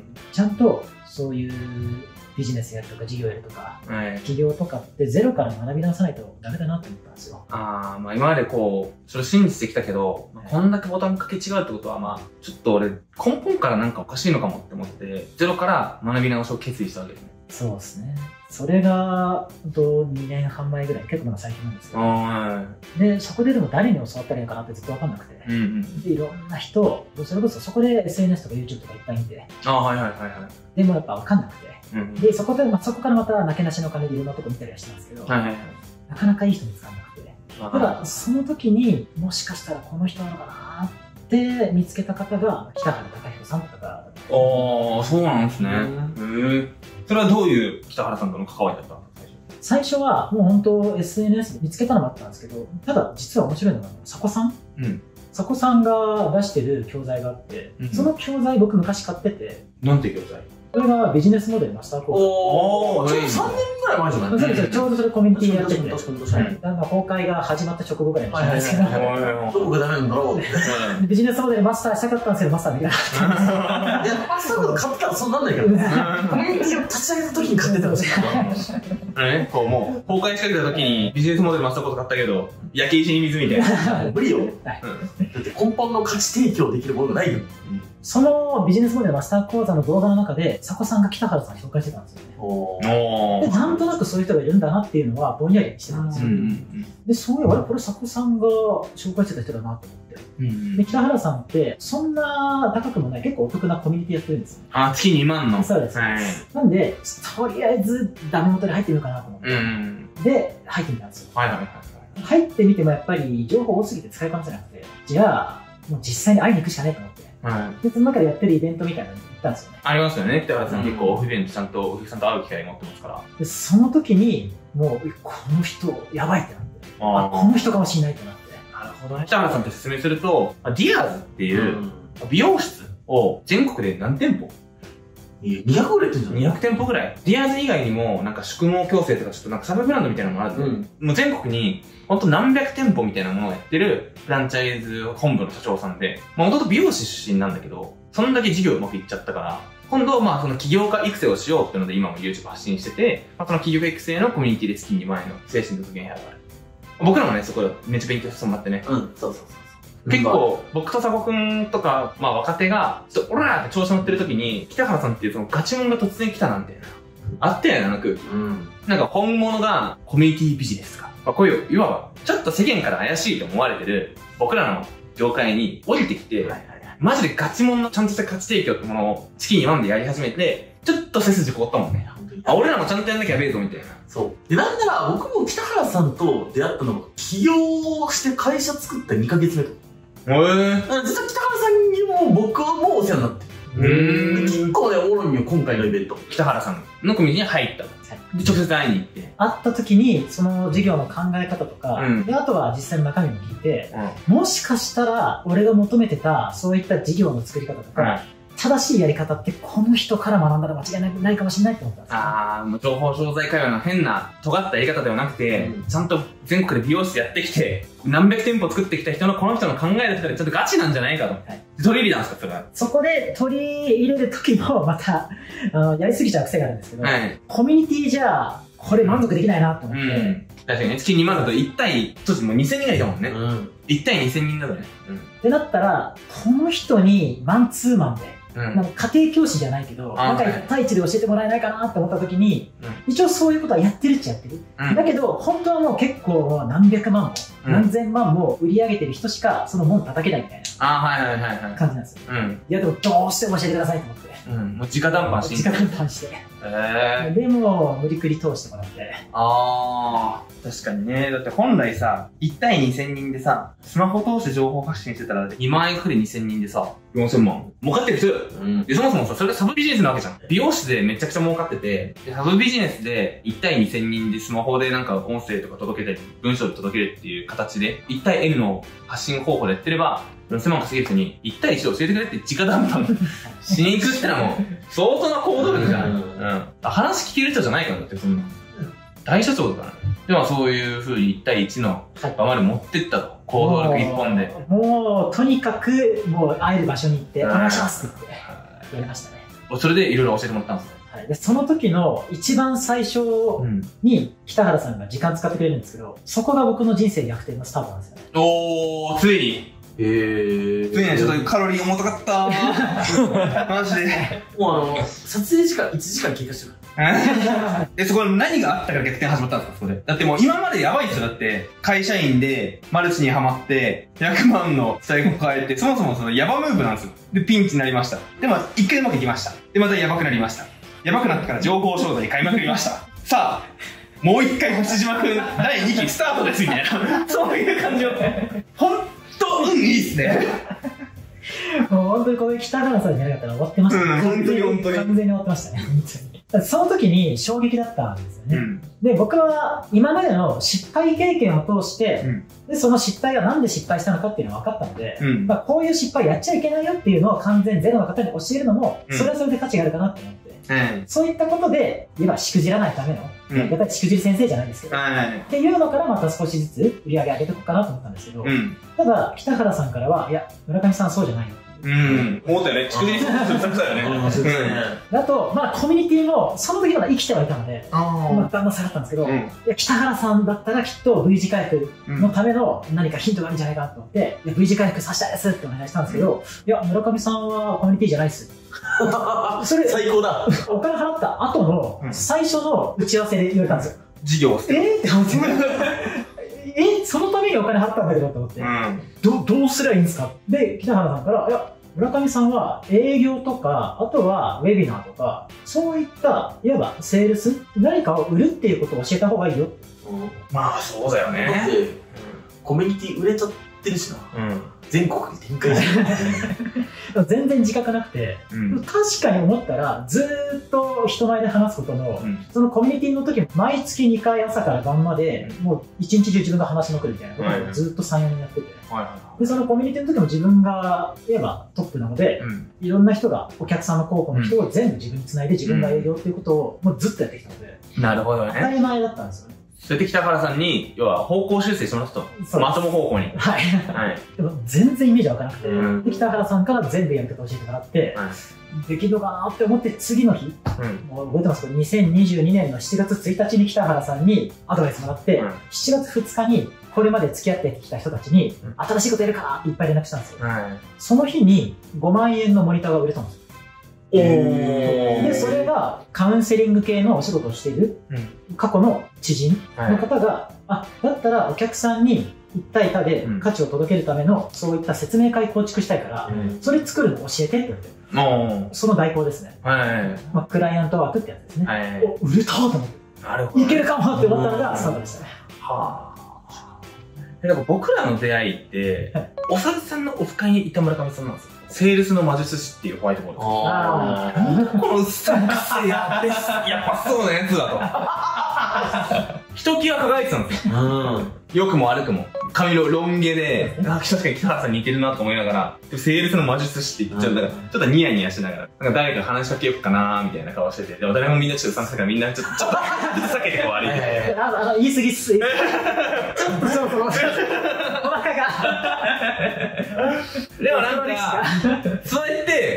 ちゃんとそういうビジネスやるとか事業やるとか、はい、企業とかってゼロから学び直さないとダメだなって思ったんですよ。 ああ、まあ今までこう、それを信じてきたけど、はい、こんだけボタンかけ違うってことはまあ、ちょっと俺根本からなんかおかしいのかもって思って、ゼロから学び直しを決意したわけですね。 そうですね。それが、とにねんはん前ぐらい、結構まだ最近なんですけど、はい、で、そこででも誰に教わったらいいのかなってずっと分かんなくて、うんうん、で、いろんな人、それこそそこで エスエヌエス とか YouTube とかいっぱい見て、あ、はいはいはいはい。でもやっぱ分かんなくて、うん、で、そこで、まあ、そこからまたなけなしの金でいろんなとこ見たりはしてたんですけど、はいはいはい、なかなかいい人見つからなくて、ただ、その時にもしかしたらこの人なのかなって見つけた方が、北原貴弘さんって方。ああ、そうなんですね。へえ。それはどういう北原さんとの関わりだったんですか？ 最初はもう本当 エスエヌエス で見つけたのもあったんですけど、ただ実は面白いのが、佐古さん、うん、佐古さんが出してる教材があって、うん、その教材僕昔買ってて。 なんて教材？ これがビジネスモデルマスターコース。 おー、ちょうどさんねんぐらい前じゃないですか。 ちょうどそれコミュニティやってて、だんだん崩壊が始まった直後ぐらいなんですけど、 どこがダメなんだろうって。 ビジネスモデルマスターしたかったんですけど、マスターできなかったんですよ。いや、マスターコース買ってたらそうなんないけど、コミュニティを立ち上げた時に買ってたんですよ。 あれね、こうもう、崩壊しかけた時にビジネスモデルマスターコース買ったけど、焼け石に水みたいな。 無理よ。だって根本の価値提供できるものがないよ。 そのビジネスモデルマスター講座の動画の中で、佐古さんが北原さんを紹介してたんですよね。おで、なんとなくそういう人がいるんだなっていうのはぼんやりしてたんですよ。で、そういう、あれ、これ佐古さんが紹介してた人だなと思って。うんうん、で、北原さんって、そんな高くもない、結構お得なコミュニティやってるんですよ。 あ、月にまんの。 そうです。はい、なんで、とりあえずダメ元で入ってみようかなと思って。うん、で、入ってみたんですよ。はいはいはい。入ってみてもやっぱり情報多すぎて使いこなせなくて、じゃあ、もう実際に会いに行くしかないと思って。はい、で、その中でやってるイベントみたいなのに行ったんですよね。 ありますよね。北原さん、うん、結構オフイベントちゃんとお客さんと会う機会持ってますから。 で、その時に、もう、この人、やばいってなって。あ, あ、この人かもしれないってなって。 なるほどね。北原さんと説明すると、ディアーズっていう美容室を全国で何店舗にひゃくぐらいやってんじゃん。 にひゃく店舗ぐらい。ディアーズ以外にも、なんか宿毛矯正とかちょっとなんかサブブランドみたいなのもある、うん、もう全国に、ほんと何百店舗みたいなものをやってるフランチャイズ本部の社長さんで、まあ、もともと美容師出身なんだけど、そんだけ事業うまくいっちゃったから、今度、まあ、その起業家育成をしようっていうので、今も YouTube 発信してて、まあ、その起業家育成のコミュニティで月にまんえんの精神と実現部屋がある。僕らもね、そこでめっちゃ勉強してもらってね。 うん、そうそうそう。 結構、僕と佐古くんとか、まあ若手が、ちょっとオラーって調子乗ってる時に、北原さんっていうそのガチモンが突然来たなんて、あったよね、あの空気。うん。なんか本物がコミュニティビジネスか。まあ、こういう、いわば、ちょっと世間から怪しいと思われてる、僕らの業界に降りてきて、はいはいはい、マジでガチモンのちゃんとした価値提供ってものを月にまんでやり始めて、ちょっと背筋凍ったもんね。あ、俺らもちゃんとやんなきゃやべえぞ、みたいな。 そう。で、なんなら僕も北原さんと出会ったのが、起業して会社作ったにかげつめと。へぇー。実は北原さんにも僕はもうお世話になってる。結構ね、おもろいよ、今回のイベント。 北原さんのコミュニティに入った。で、直接会いに行って。 会った時に、その事業の考え方とか、うん、で、あとは実際の中身も聞いて、うん、もしかしたら、俺が求めてた、そういった事業の作り方とか、うん、正しいやり方って、この人から学んだら間違いない、ないかもしれないって思ったんですよ。 ああ、もう情報商材会話の変な、尖ったやり方ではなくて、うん、ちゃんと全国で美容室やってきて、何百店舗作ってきた人のこの人の考える人でちょっとガチなんじゃないかと。はい、取り入れたんですか、それは。 そこで取り入れる時も、また、あの、やりすぎちゃう癖があるんですけど、はい、コミュニティじゃ、これ満足できないなと思って、うん、 確かにね、月にまんだといち対、当時もうにせんにんがいたもんね。うん。いち対にせんにんだからね。 うん。ってなったら、この人にマンツーマンで、うん、なんか家庭教師じゃないけど、なんかいち対いちで教えてもらえないかなって思った時に、うん、一応そういうことはやってるっちゃやってる。うん、だけど、本当はもう結構何百万も、うん、何千万も売り上げてる人しか、その門叩けないみたいな感じなんですよ。うん。いや、でもどうしても教えてくださいと思って。 うん。もう直談判して。 直談判して。えー、でも、無理くり通してもらって。 あー。確かにね。だって本来さ、いち対にせんにんでさ、スマホ通して情報発信してたら、にまんえんかけるにせんにんでさ、よんせんまん。儲かってる人よ。うん。で、そもそもさ、それがサブビジネスなわけじゃん。美容室でめちゃくちゃ儲かってて、でサブビジネスでいち対にせんにんでスマホでなんか音声とか届けたり、文章で届けるっていう形で、いち対 N の発信方法でやってれば、よんせんまん稼げる人にいち対いちで教えてくれって直談判しに行くってのはもう、相当な行動力じゃん。うん。話聞ける人じゃないからだって、そんな。大社長だからね。でもそういう風にいち対いちの場まで持ってったと。行動力一本で。 もう、とにかく、もう会える場所に行って、お願いしますって言って、やりましたね。 それでいろいろ教えてもらったんですよ。 はい。で、その時の一番最初に、北原さんが時間使ってくれるんですけど、そこが僕の人生逆転のスタートなんですよね。 おー、ついに。えー。ついにちょっとカロリー重たかったー。マジで。 もうあの、撮影時間いちじかん経過してる。 え、そこ何があったから逆転始まったんですか、そこで。だってもう今までやばいですよ。だって、会社員でマルチにハマって、ひゃくまんの財布を抱えて、そもそもそのヤバムーブなんですよ。で、ピンチになりました。でも、一回うまくいきました。で、またヤバくなりました。ヤバくなったから情報商材買いまくりました。さあ、もう一回星島くんだいにきスタートですみたいな。そういう感じを。ほんと、うん、いいっすね。 もう本当にこれ北原さんじゃなかったら終わってましたね。 うん、本当に本当に。 完全に終わってましたね、本当に。その時に衝撃だったんですよね。うん、で、僕は今までの失敗経験を通して、うん、で、その失敗がなんで失敗したのかっていうのが分かったので、うん、まあこういう失敗やっちゃいけないよっていうのを完全ゼロの方に教えるのも、それはそれで価値があるかなって思って、うん、そういったことで、言えばしくじらないための、うん、やっぱりしくじり先生じゃないですけど、うん、っていうのからまた少しずつ売り上げ上げていこうかなと思ったんですけど、うん、ただ、北原さんからは、いや、村上さんそうじゃないよ。 うん。思ったよね。しくじり先生そうだよね。 あと、まあコミュニティも、その時まだ生きてはいたので、まあだんだん下がったんですけど、うん、いや北原さんだったらきっと V 字回復のための何かヒントがあるんじゃないかと思って、いや V 字回復させたいですってお願いしたんですけど、いや、村上さんはコミュニティじゃないっす。 それ最高だ。 お金払った後の最初の打ち合わせで言われたんですよ。 事業をえーって思って。え、そのためにお金払ったんだけどと思って、うん、ど, どうすればいいんですか。で、北原さんから、いや、村上さんは営業とか、あとはウェビナーとか、そういった、いわばセールス、何かを売るっていうことを教えた方がいいよ。 うん、まあ、そうだよね。 だって、うん、コミュニティ売れちゃってるしな。うん、全国に展開してる。全然自覚なくて、うん、確かに思ったら、ずーっと人前で話すことの、うん、そのコミュニティの時も毎月にかい朝から晩まで、うん、もう一日中自分が話しまくるみたいなことをずっとさん、よねんやってて、はいはい、でそのコミュニティの時も自分が言えばトップなので、うん、いろんな人が、お客さんの候補の人を全部自分につないで自分が営業っていうことをもうずっとやってきたので、 なるほどね。 当たり前だったんですよね。 それで北原さんに、要は方向修正してもらったと。まとも方向に。 はい。はい。でも全然イメージわからなくて、うん、で北原さんから全部やり方教えてもらって、はい、できるのかなって思って次の日、うん、もう覚えてますけど、にせんにじゅうにねんのしちがつついたちに北原さんにアドバイスもらって、うん、しちがつふつかにこれまで付き合ってきた人たちに、うん、新しいことやるからっていっぱい連絡したんですよ。うん、その日にごまんえんのモニターが売れたんですよ。で、それがカウンセリング系のお仕事をしている過去の知人の方が、はい、あ、だったらお客さんに一対一で価値を届けるためのそういった説明会構築したいから、うん、それ作るの教えてって言われて、その代行ですね。はい、まあ、クライアントワークってやつですね。はい、お、売れたと思って。なるほど。いけるかもって思ったのがスタートでしたね。はあ。なんか僕らの出会いって、はい、お猿さんのオフ会にいた村上さんなんですよ。セールスの魔術師っていうホワイトボードです。ああ。このうっさんくせやべっす。やっぱそうなやつだと。ひときわ輝いてたんですよ。うん。良くも悪くも。髪のロン毛で、あ、確かに北原さん似てるなと思いながら、セールスの魔術師って言っちゃうんだから、ちょっとニヤニヤしながら、なんか誰か話しかけようかなーみたいな顔してて、でも誰もみんなちょっとうさんくさいからみんなちょっと、ちょっと、避けてこう歩いて。 あの、言い過ぎっす。ちょっとそうそう。お腹が。 でもなんか、そうやって、行動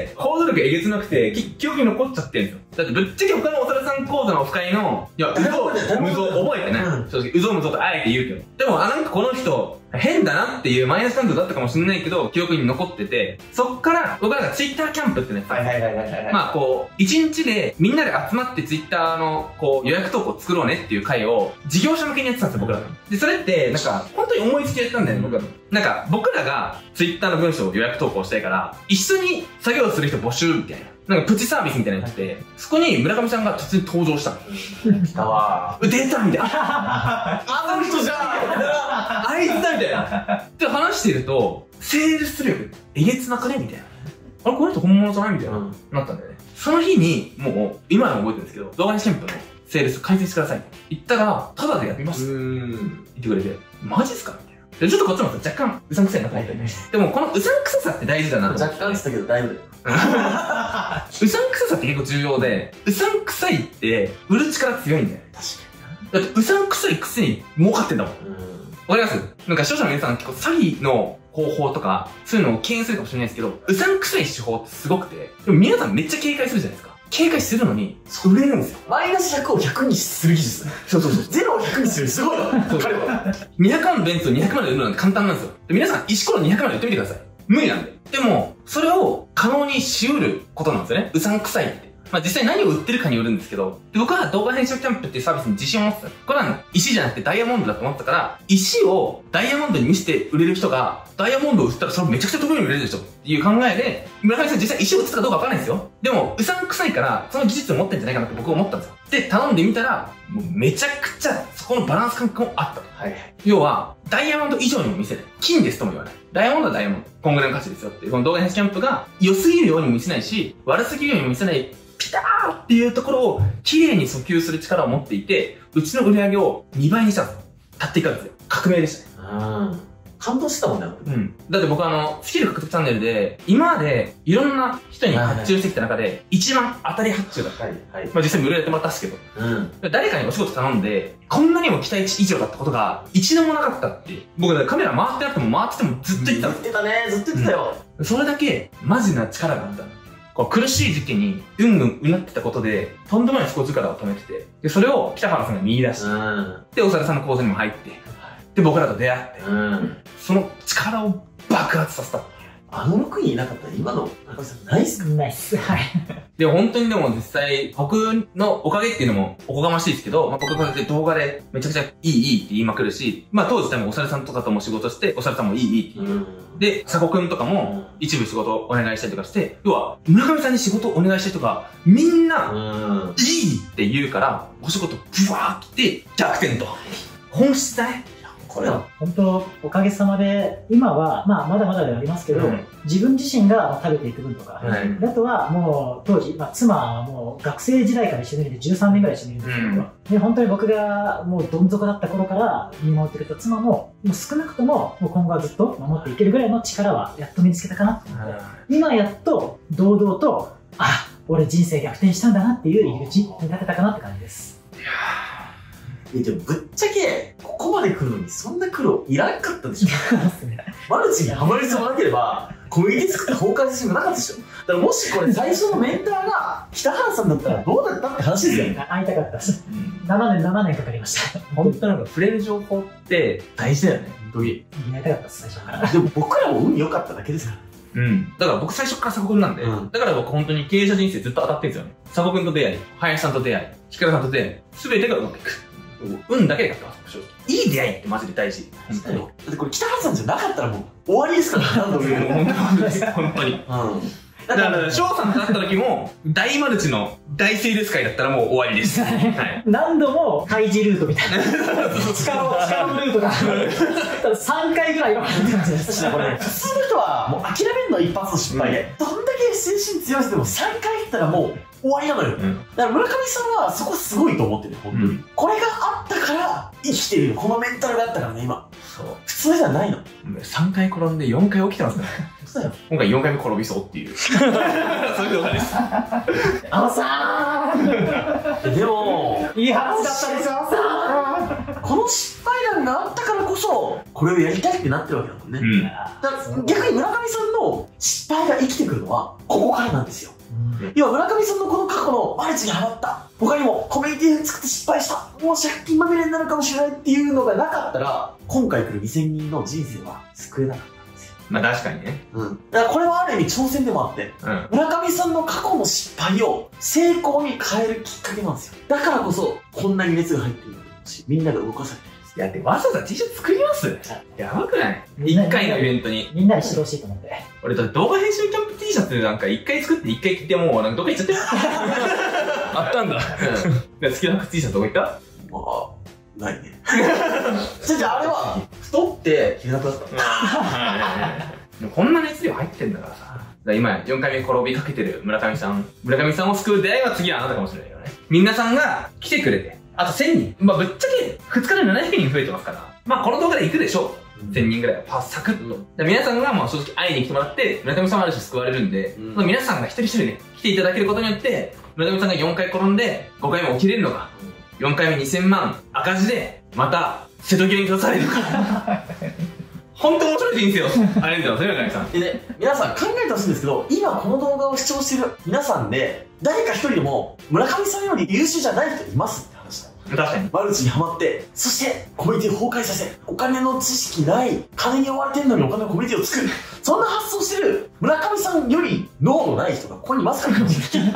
像力えげつなくて、記憶に残っちゃってるんですよ。だってぶっちゃけ他の長田さん講座のオフ会の、いや、うぞう、無造、覚えてね。正直、うぞうむぞとあえて言うけど。でも、あ、なんかこの人、変だなっていうマイナス感情だったかもしれないけど、記憶に残ってて、そっから、僕らがツイッターキャンプってね、 はいはいはいはいはい。 まあこう、一日でみんなで集まってツイッターのこう予約投稿作ろうねっていう会を事業者向けにやってたんですよ、僕らが。で、それって、なんか、本当に思いつきでやったんだよね、僕ら。なんか、僕らがツイッターの文章を予約投稿したいから、一緒に作業する人募集みたいな。なんかプチサービスみたいなのやってて、そこに村上さんが突然登場したの。 来たわー。出たみたいな。あの人じゃんあいつだみたいな。って話してると、セールス力えげつなくねみたいな。あれこの人本物じゃないみたいな、うん、なったんだよね。その日に、もう、今でも覚えてるんですけど、動画編集キャンプのセールス改善してくださいって言ったら、タダでやりますって言ってくれて、マジっすかみたいな。でちょっとこっちも若干うさんくさいなと思ってね。でもこのうさんくささって大事だなと思って。 若干って言ったけど大丈夫だよ。 うさんくささって結構重要で、うさんくさいって売る力強いんだよ。確かに。だってうさんくさいくせに儲かってんだもん。わかります？なんか視聴者の皆さん結構詐欺の方法とか、そういうのを敬遠するかもしれないですけど、うさんくさい手法ってすごくて、でも皆さんめっちゃ警戒するじゃないですか。警戒するのに、売れるんですよ。 マイナスひゃくをひゃくにする技術。 そうそうそう。 ゼロをひゃくにする。すごいな。彼は。 にひゃくまんのベンツをにひゃくまんで売るなんて簡単なんですよ。で皆さん、石ころにひゃくまんで売ってみてください。無理なんで。でも、それを可能にしうることなんですよね。うさんくさいって。まあ実際何を売ってるかによるんですけど、で僕は動画編集キャンプっていうサービスに自信を持ってた。これは石じゃなくてダイヤモンドだと思ったから、石をダイヤモンドに見せて売れる人が、ダイヤモンドを売ったらそれめちゃくちゃ得意に売れるでしょっていう考えで、村上さん実際石を売ってたかどうかわからないんですよ。でも、うさんくさいから、その技術を持ってんじゃないかなって僕は思ったんですよ。で、頼んでみたら、もうめちゃくちゃそこのバランス感覚もあった。はい。要は、ダイヤモンド以上にも見せない。金ですとも言わない。ダイヤモンドはダイヤモンド。こんぐらいの価値ですよっていう。この動画編集キャンプが良すぎるようにも見せないし、悪すぎるようにも見せない、ピターっていうところを綺麗に訴求する力を持っていて、うちの売り上げをにばいにしたんですよ。たったいっかげつで。革命でしたね。うん。 感動してたもんね。 うん。だって僕あの、スキル獲得チャンネルで、今までいろんな人に発注してきた中で、一番当たり発注だった。はい。はい。まあ実際無料でやってもらったんですけど。うん。誰かにお仕事頼んで、こんなにも期待値以上だったことが一度もなかったって。僕カメラ回ってなくても回っててもずっと言ってた。 言ってたね。ずっと言ってたよ。 うん、それだけマジな力があった。こう苦しい時期にうんうんうなってたことで、とんでもない底力を止めてて、で、それを北原さんが見出して、うん、で、長田さんの講座にも入って、で、僕らと出会って、うん、その力を爆発させた。 あのろくにいなかったら今の中井さんないっすか？ ないっす。はい。 で、本当にでも実際、僕のおかげっていうのもおこがましいですけど、まあ、僕が動画でめちゃくちゃいいいいって言いまくるし、まあ当時多分おさるさんとかとも仕事して、おさるさんもいいいいって言う。うん、で、佐古くんとかも一部仕事をお願いしたりとかして、要は村上さんに仕事をお願いした人がみんな、いいって言うから、お仕事ブワーって来て逆転と。本質だね。 これは本当おかげさまで今はまあまだまだではありますけど、うん、自分自身が食べていく分とか、はい、あとはもう当時、まあ、妻はもう学生時代から一緒にいるじゅうさんねんぐらい一緒にいるんですけど、うん、で本当に僕がもうどん底だった頃から見守ってくれた妻ももう少なくとももう今後はずっと守っていけるぐらいの力はやっと身につけたかなと思って、うん、今やっと堂々とあ俺人生逆転したんだなっていう入り口に立てたかなって感じです。 いやでもぶっちゃけここまで来るのにそんな苦労いらんかったでしょ。マルチにハマりそうなければコミュニティ作って崩壊するのなかったでしょ。だからもしこれ最初のメンターが北原さんだったらどうだったって話ですよね。 会いたかったです。ななねんななねんかかりました。 本当なんか触れる情報って大事だよね。 本当に会いたかったです最初から。 でも僕らも運良かっただけですから。 うん。だから僕最初から佐古くんなんで、うん、だから僕本当に経営者人生ずっと当たってるんですよね。佐古くんと出会い、林さんと出会い、光さんと出会い、すべてがうまくいく。運だけで勝ってます。いい出会いってマジで大事。 だってこれ北原さんじゃなかったらもう終わりですから。何度も言うの。 本当に。うん。だから、翔さんと会った時も、大マルチの大セールス会だったらもう終わりです。はい。 何度も開示ルートみたいな。地下の、地下のルートが。さんかいぐらい今入ってますね。これ。 普通の人はもう諦めるの一発の失敗で、どんだけ精神強い人でもさんかい行ったらもう、終わりなのよ、うん、だから村上さんはそこすごいと思ってる本当に、うん、これがあったから生きてるよ。このメンタルがあったからね今。そう普通じゃないの。 さんかい転んでよんかい起きてますね。そうだよ。今回よんかいめ転びそうっていうそういう動画です。 あのさーでもいい話だったでしょ。 このの失敗談があったからこそこれをやりたいってなってるわけだもんね、うん、だから逆に村上さんの失敗が生きてくるのはここからなんですよ。要は村上さんのこの過去のマルチにハマった、他にもコミュニティ作って失敗した、もう借金まみれになるかもしれないっていうのがなかったら今回来るにせんにんの人生は救えなかったんですよ。 まあ確かにね。 うん。だからこれはある意味挑戦でもあって、うん、村上さんの過去の失敗を成功に変えるきっかけなんですよ。だからこそこんなに熱が入っているし、みんなが動かされてるんです。 いや、でわざわざ T シャツ作ります？やばくない？一回のイベントに。 みんなに指導していいと思って。 俺だって動画編集キャンプ T シャツなんか一回作って一回着てもうなんかどっか行っちゃってる。あったんだ。うん。好きな T シャツどこ行った？ まあ、ないね。じゃああれは太って着れなくなった。 こんな熱量入ってんだからさ。だから今よんかいめ転びかけてる村上さん。村上さんを救う出会いは次はあなたかもしれないよね。皆さんが来てくれて。あとせんにん。まあぶっちゃけふつかでななひゃくにん増えてますから。まあこの動画で行くでしょう。せんにんぐらいはパッサクッと。で皆さんがまあ正直会いに来てもらって、村上さんもある種救われるんで、うん、皆さんが一人一人ね、来ていただけることによって、村上さんがよんかい転んでごかいめ起きれるのか、よんかいめにせんまん赤字で、また瀬戸際に立たされるのか。本当面白い人生をあれですよ、村上さん。 でね、皆さん考えてほしいんですけど、今この動画を視聴してる皆さんで、誰か一人でも村上さんより優秀じゃない人いますって話だ。 確かに。 マルチにハマって、そしてコミュニティを崩壊させ、お金の知識ない、金に追われてんのにお金のコミュニティを作る。そんな発想してる村上さんより脳のない人がここにいますからね。でね、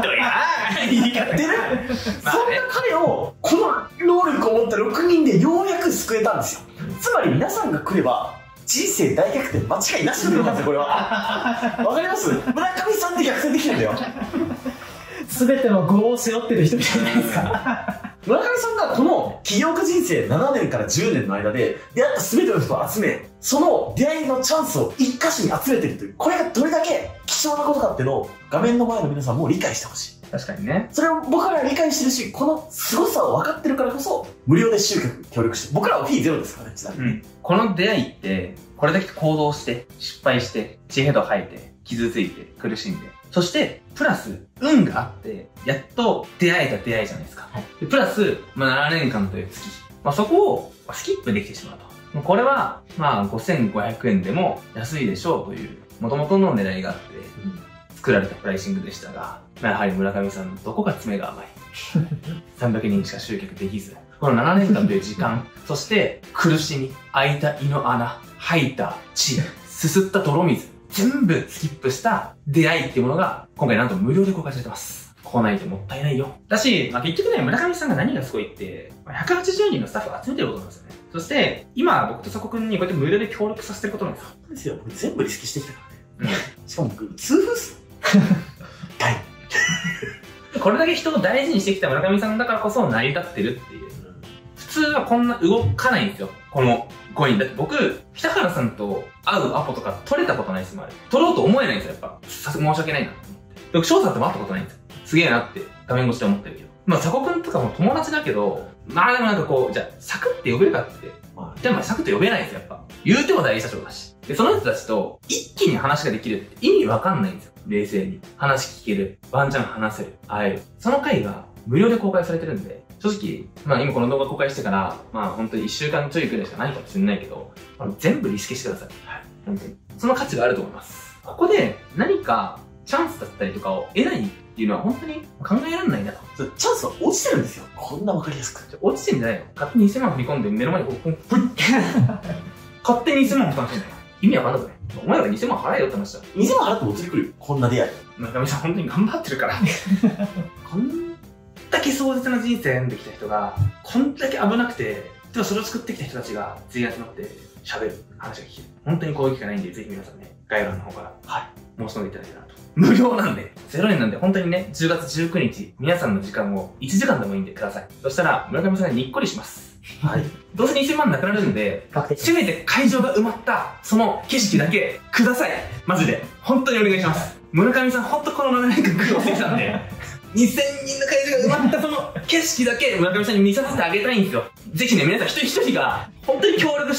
そんな彼を、この能力を持ったろくにんでようやく救えたんですよ。つまり皆さんが来れば、人生大逆転間違いなしなんですよ、これは。わかります？村上さんって逆転できるんだよ。 すべての業を背負ってる人じゃないですか。 村上さんがこの起業家人生ななねんからじゅうねんの間で出会った全ての人を集め、その出会いのチャンスを一箇所に集めてるという、これがどれだけ貴重なことかっていうのを画面の前の皆さんも理解してほしい。 確かにね。 それを僕らは理解してるし、この凄さを分かってるからこそ無料で集客協力して、僕らはフィーゼロですからね、ちなみに。うん。 この出会いってこれだけ行動して失敗して血ヘド吐いて傷ついて苦しんで、そしてプラス運があってやっと出会えた出会いじゃないですか。はい、でプラス、まあ、ななねんかんという月、まあ、そこをスキップできてしまうと。これはまあごせんごひゃくえんでも安いでしょうという元々の狙いがあって作られたプライシングでしたが、やはり村上さんのどこか爪が甘い。さんびゃくにんしか集客できず、このななねんかんという時間、そして苦しみ、開いた胃の穴、吐いた血、すすった泥水、全部スキップした出会いっていうものが今回なんと無料で公開されてます。来ないともったいないよ。だし、まあ、結局ね、村上さんが何がすごいって、ひゃくはちじゅうにんのスタッフを集めてることなんですよね。そして、今僕と佐古くんにこうやって無料で協力させてることなんですよ。 そうですよ。全部リスケしてきたからね。うん、しかも僕、痛風っすよ。はい。 これだけ人を大事にしてきた村上さんだからこそ成り立ってるっていう。普通はこんな動かないんですよ。このごにん。だって僕、北原さんと会うアポとか取れたことないですもん、あれ。取ろうと思えないんですよ、やっぱ。さすが申し訳ないなって思って。僕、翔さんとも会ったことないんですよ。すげえなって画面越しで思ってるけど。まあ、佐古くんとかも友達だけど、まあでもなんかこう、じゃあ、サクって呼べるかって、まあ、でもサクって呼べないんですよ、やっぱ。言うても大社長だし。で、その人たちと一気に話ができるって意味わかんないんですよ。冷静に。話聞ける。ワンチャン話せる。会える。その回が無料で公開されてるんで、正直、まあ今この動画公開してから、まあ本当にいっしゅうかんちょいくらいしかないかもしれないけど、あの全部リスケしてください。はい。本当に。その価値があると思います。ここで何かチャンスだったりとかを得ないっていうのは本当に考えられないなと。 チャンスは落ちてるんですよ。こんなわかりやすく。 落ちてんじゃないの？勝手ににせんまん振り込んで目の前にこう、プッ勝手ににせんまん負担してんだよ。意味わかんなくない？お前らにせんまん払えよって話だ。 にせんまん払っても落ちてくるよ。こんな出会い。 村上さん本当に頑張ってるから。こんだけ壮絶な人生歩んできた人が、こんだけ危なくて、でもそれを作ってきた人たちが全員集まって喋る話が聞ける。本当にこういう機会ないんで、ぜひ皆さんね、概要欄の方から、はい、申し込んでいただけたらと。無料なんで、ゼロえんなんで、本当にね、じゅうがつじゅうくにち、皆さんの時間をいちじかんでもいいんでください。そしたら、村上さんがにっこりします。はい。どうせにせんまんなくなるんで、せめて会場が埋まった、その景色だけください。マジで。本当にお願いします。村上さん、本当このななねんかん苦労してきたんで、にせんにんの会場が埋まったその景色だけ村上さんに見させてあげたいんですよ。ぜひね、皆さん一人一人が本当に協力して、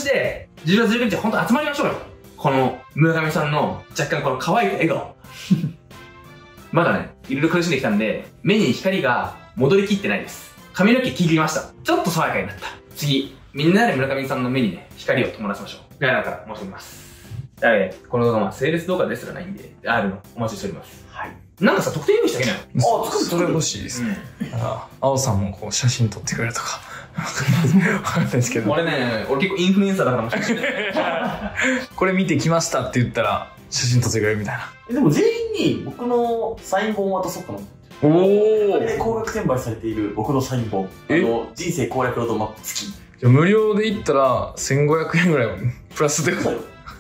じゅうがつじゅうくにちは本当集まりましょうよ。この村上さんの若干この可愛い笑顔。まだね、いろいろ苦しんできたんで、目に光が戻りきってないです。髪の毛切りました。ちょっと爽やかになった。次、 みんなで村上さんの目にね、光を灯らせましょう。ガイナから申し込みます。だからね、この動画はセールス動画ですらないんで、あるのお待ちしております。はい。なんかさ、特典用意してあげないの？ あ、それ欲しいですね。青さんもこう写真撮ってくれるとか。わかんないですけど。 俺ね、俺結構インフルエンサーだからもしかして。 これ見てきましたって言ったら、写真撮ってくれるみたいな。 でも全員に僕のサイン本を渡そうかな。おお。で高額転売されている僕のサイン本。あの、人生攻略ロードマップ付き。 じゃ無料で行ったらせんごひゃくえんぐらいプラスで。 そうよ。うん。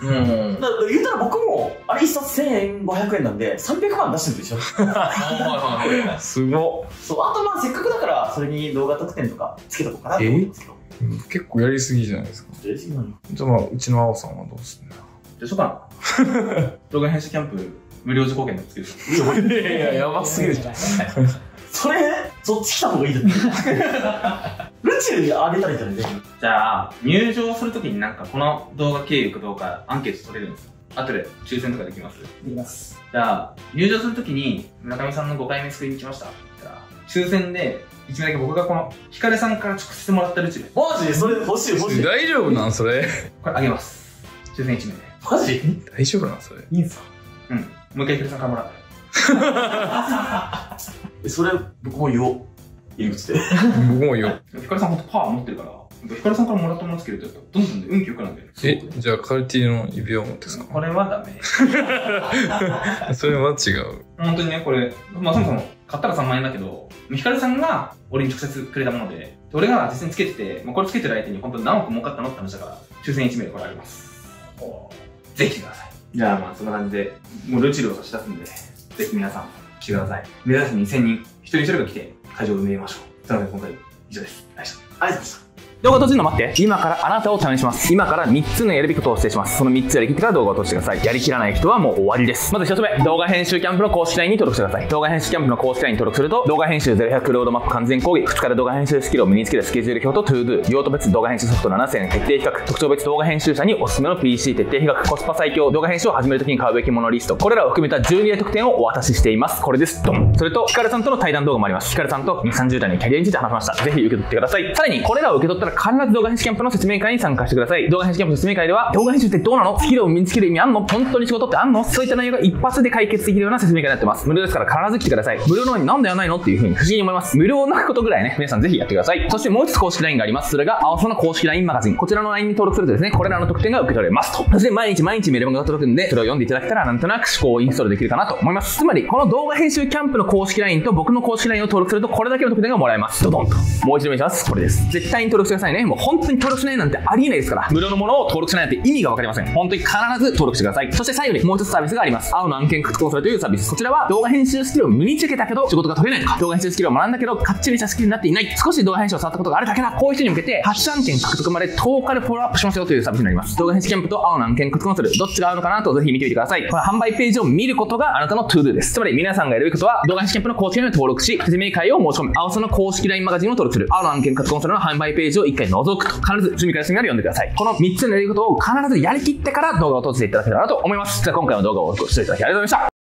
だから言うたら僕も、あれ一冊せんごひゃくえんなんで、さんびゃくまん出してるでしょ。 すごっ。 そう、あとまあせっかくだから、それに動画特典とかつけとこうかなと思うんですけど。 結構やりすぎじゃないですか。 やりすぎなの？ じゃあまあ、うちの青さんはどうすんだよ。 じゃあ、そうかな。動画編集キャンプ、無料受講券でつける。 いやいや、やばすぎるじゃん。 それ、そっち来た方がいいだって。ルチルにあげたらいいじゃないですか。 じゃあ、入場するときになんかこの動画経由かどうかアンケート取れるんですよ。後で抽選とかできます？ できます。 じゃあ、入場するときに村上さんのごかいめ救いに来ました。じゃあ、抽選でいち名だけ僕がこのヒカルさんから直接もらったルチル。 マジ？それ欲しい欲しい。 大丈夫なんそれ？ これあげます。抽選いち名で。 マジ？ 大丈夫なんそれ？ いいんすか？ うん。もう一回ヒカルさんからもらった。 それ、僕も言おう。入り口で。 僕も言おう。 ヒカルさんほんとパワー持ってるから、ヒカルさんからもらったものつけると、どんどん運気良くなるんだよ。 え、じゃあカルティの指輪を持ってですか？ これはダメ。 それは違う。 本当にね、これ、まあそもそも買ったらさんまんえんだけど、ヒカルさんが俺に直接くれたもので、俺が実際につけてて、まあ、これつけてる相手に本当に何億儲かったのって話だから、抽選いち名でこれあげます。ぜひ来てください。じゃあまあそんな感じで、もうルチルを差し出すんで、ぜひ皆さん来てください。目指すにせんにん、一人一人が来て会場を埋めましょう。というので今回以上です。ありがとうございました。動画を閉じるの待って。今からあなたを試します。今からみっつのやるべきことをお教えします。そのみっつやりきってから動画を閉じてください。やりきらない人はもう終わりです。まずひとつめ、動画編集キャンプの公式 ライン に登録してください。動画編集キャンプの公式 ライン に登録すると、動画編集ゼロひゃくロードマップ完全講義、ふつかで動画編集スキルを身につけるスケジュール表と トゥードゥ、用途別動画編集ソフトななせん徹底比較、特徴別動画編集者におすすめの ピーシー 徹底比較、コスパ最強動画編集を始めるときに買うべきものリスト、これらを含めたじゅうに大特典をお渡ししています。これです。ドン。それと、ヒカルさんとの対談動画もあります。ヒカルさんとさんじゅう代のキャリアについて話しました。ぜひ受け取ってください。さらに、これらを受け取ったら必ず動画編集キャンプの説明会に参加してください。動画編集キャンプの説明会では、動画編集ってどうなの？スキルを身につける意味あんの？本当に仕事ってあんの？そういった内容が一発で解決できるような説明会になってます。無料ですから必ず来てください。無料なのになんでやらないのっていう風に不思議に思います。無料なことぐらいね、皆さんぜひやってください。そしてもう一つ公式 ライン があります。それが、青さの公式 ライン マガジン。こちらの ライン に登録するとですね、これらの特典が受け取れますと。そして毎日毎日メルマガが届くんで、それを読んでいただけたらなんとなく思考をインストールできるかなと思います。つまり、この動画編集キャンプの公式 ライン と僕の公式 ライン を登録すると、これだけの特典がもらえます。ドドンと。もう一度お願いします。これです。絶対に登録してくださいね。もう本当に登録しないなんてありえないですから。無料のものを登録しないなんて意味がわかりません。本当に必ず登録してください。そして最後にもう一つサービスがあります。青の案件獲得コンサルというサービス。こちらは動画編集スキルを身につけたけど仕事が取れないとか、動画編集スキルを学んだけどかっちりしたスキルになっていない、少し動画編集を触ったことがあるだけだ、こういう人に向けてはち案件獲得までとおかでフォローアップしますよというサービスになります。動画編集キャンプと青の案件獲得コンサル、どっちが合うのかなとぜひ見てみてください。この販売ページを見ることがあなたのトゥードゥです。つまり皆さんがやるべきことは、動画編集キャンプの公式 ライン に登録し、説明会を申し込む、青さの公式 ライン マガジンを登録する、青の案件獲得コンサルの販売ページを一回覗くと、必ず隅から隅まで読んでください。このみっつのやるべきことを必ずやりきってから動画を閉じていただけたらなと思います。じゃあ今回の動画をご視聴いただきありがとうございました。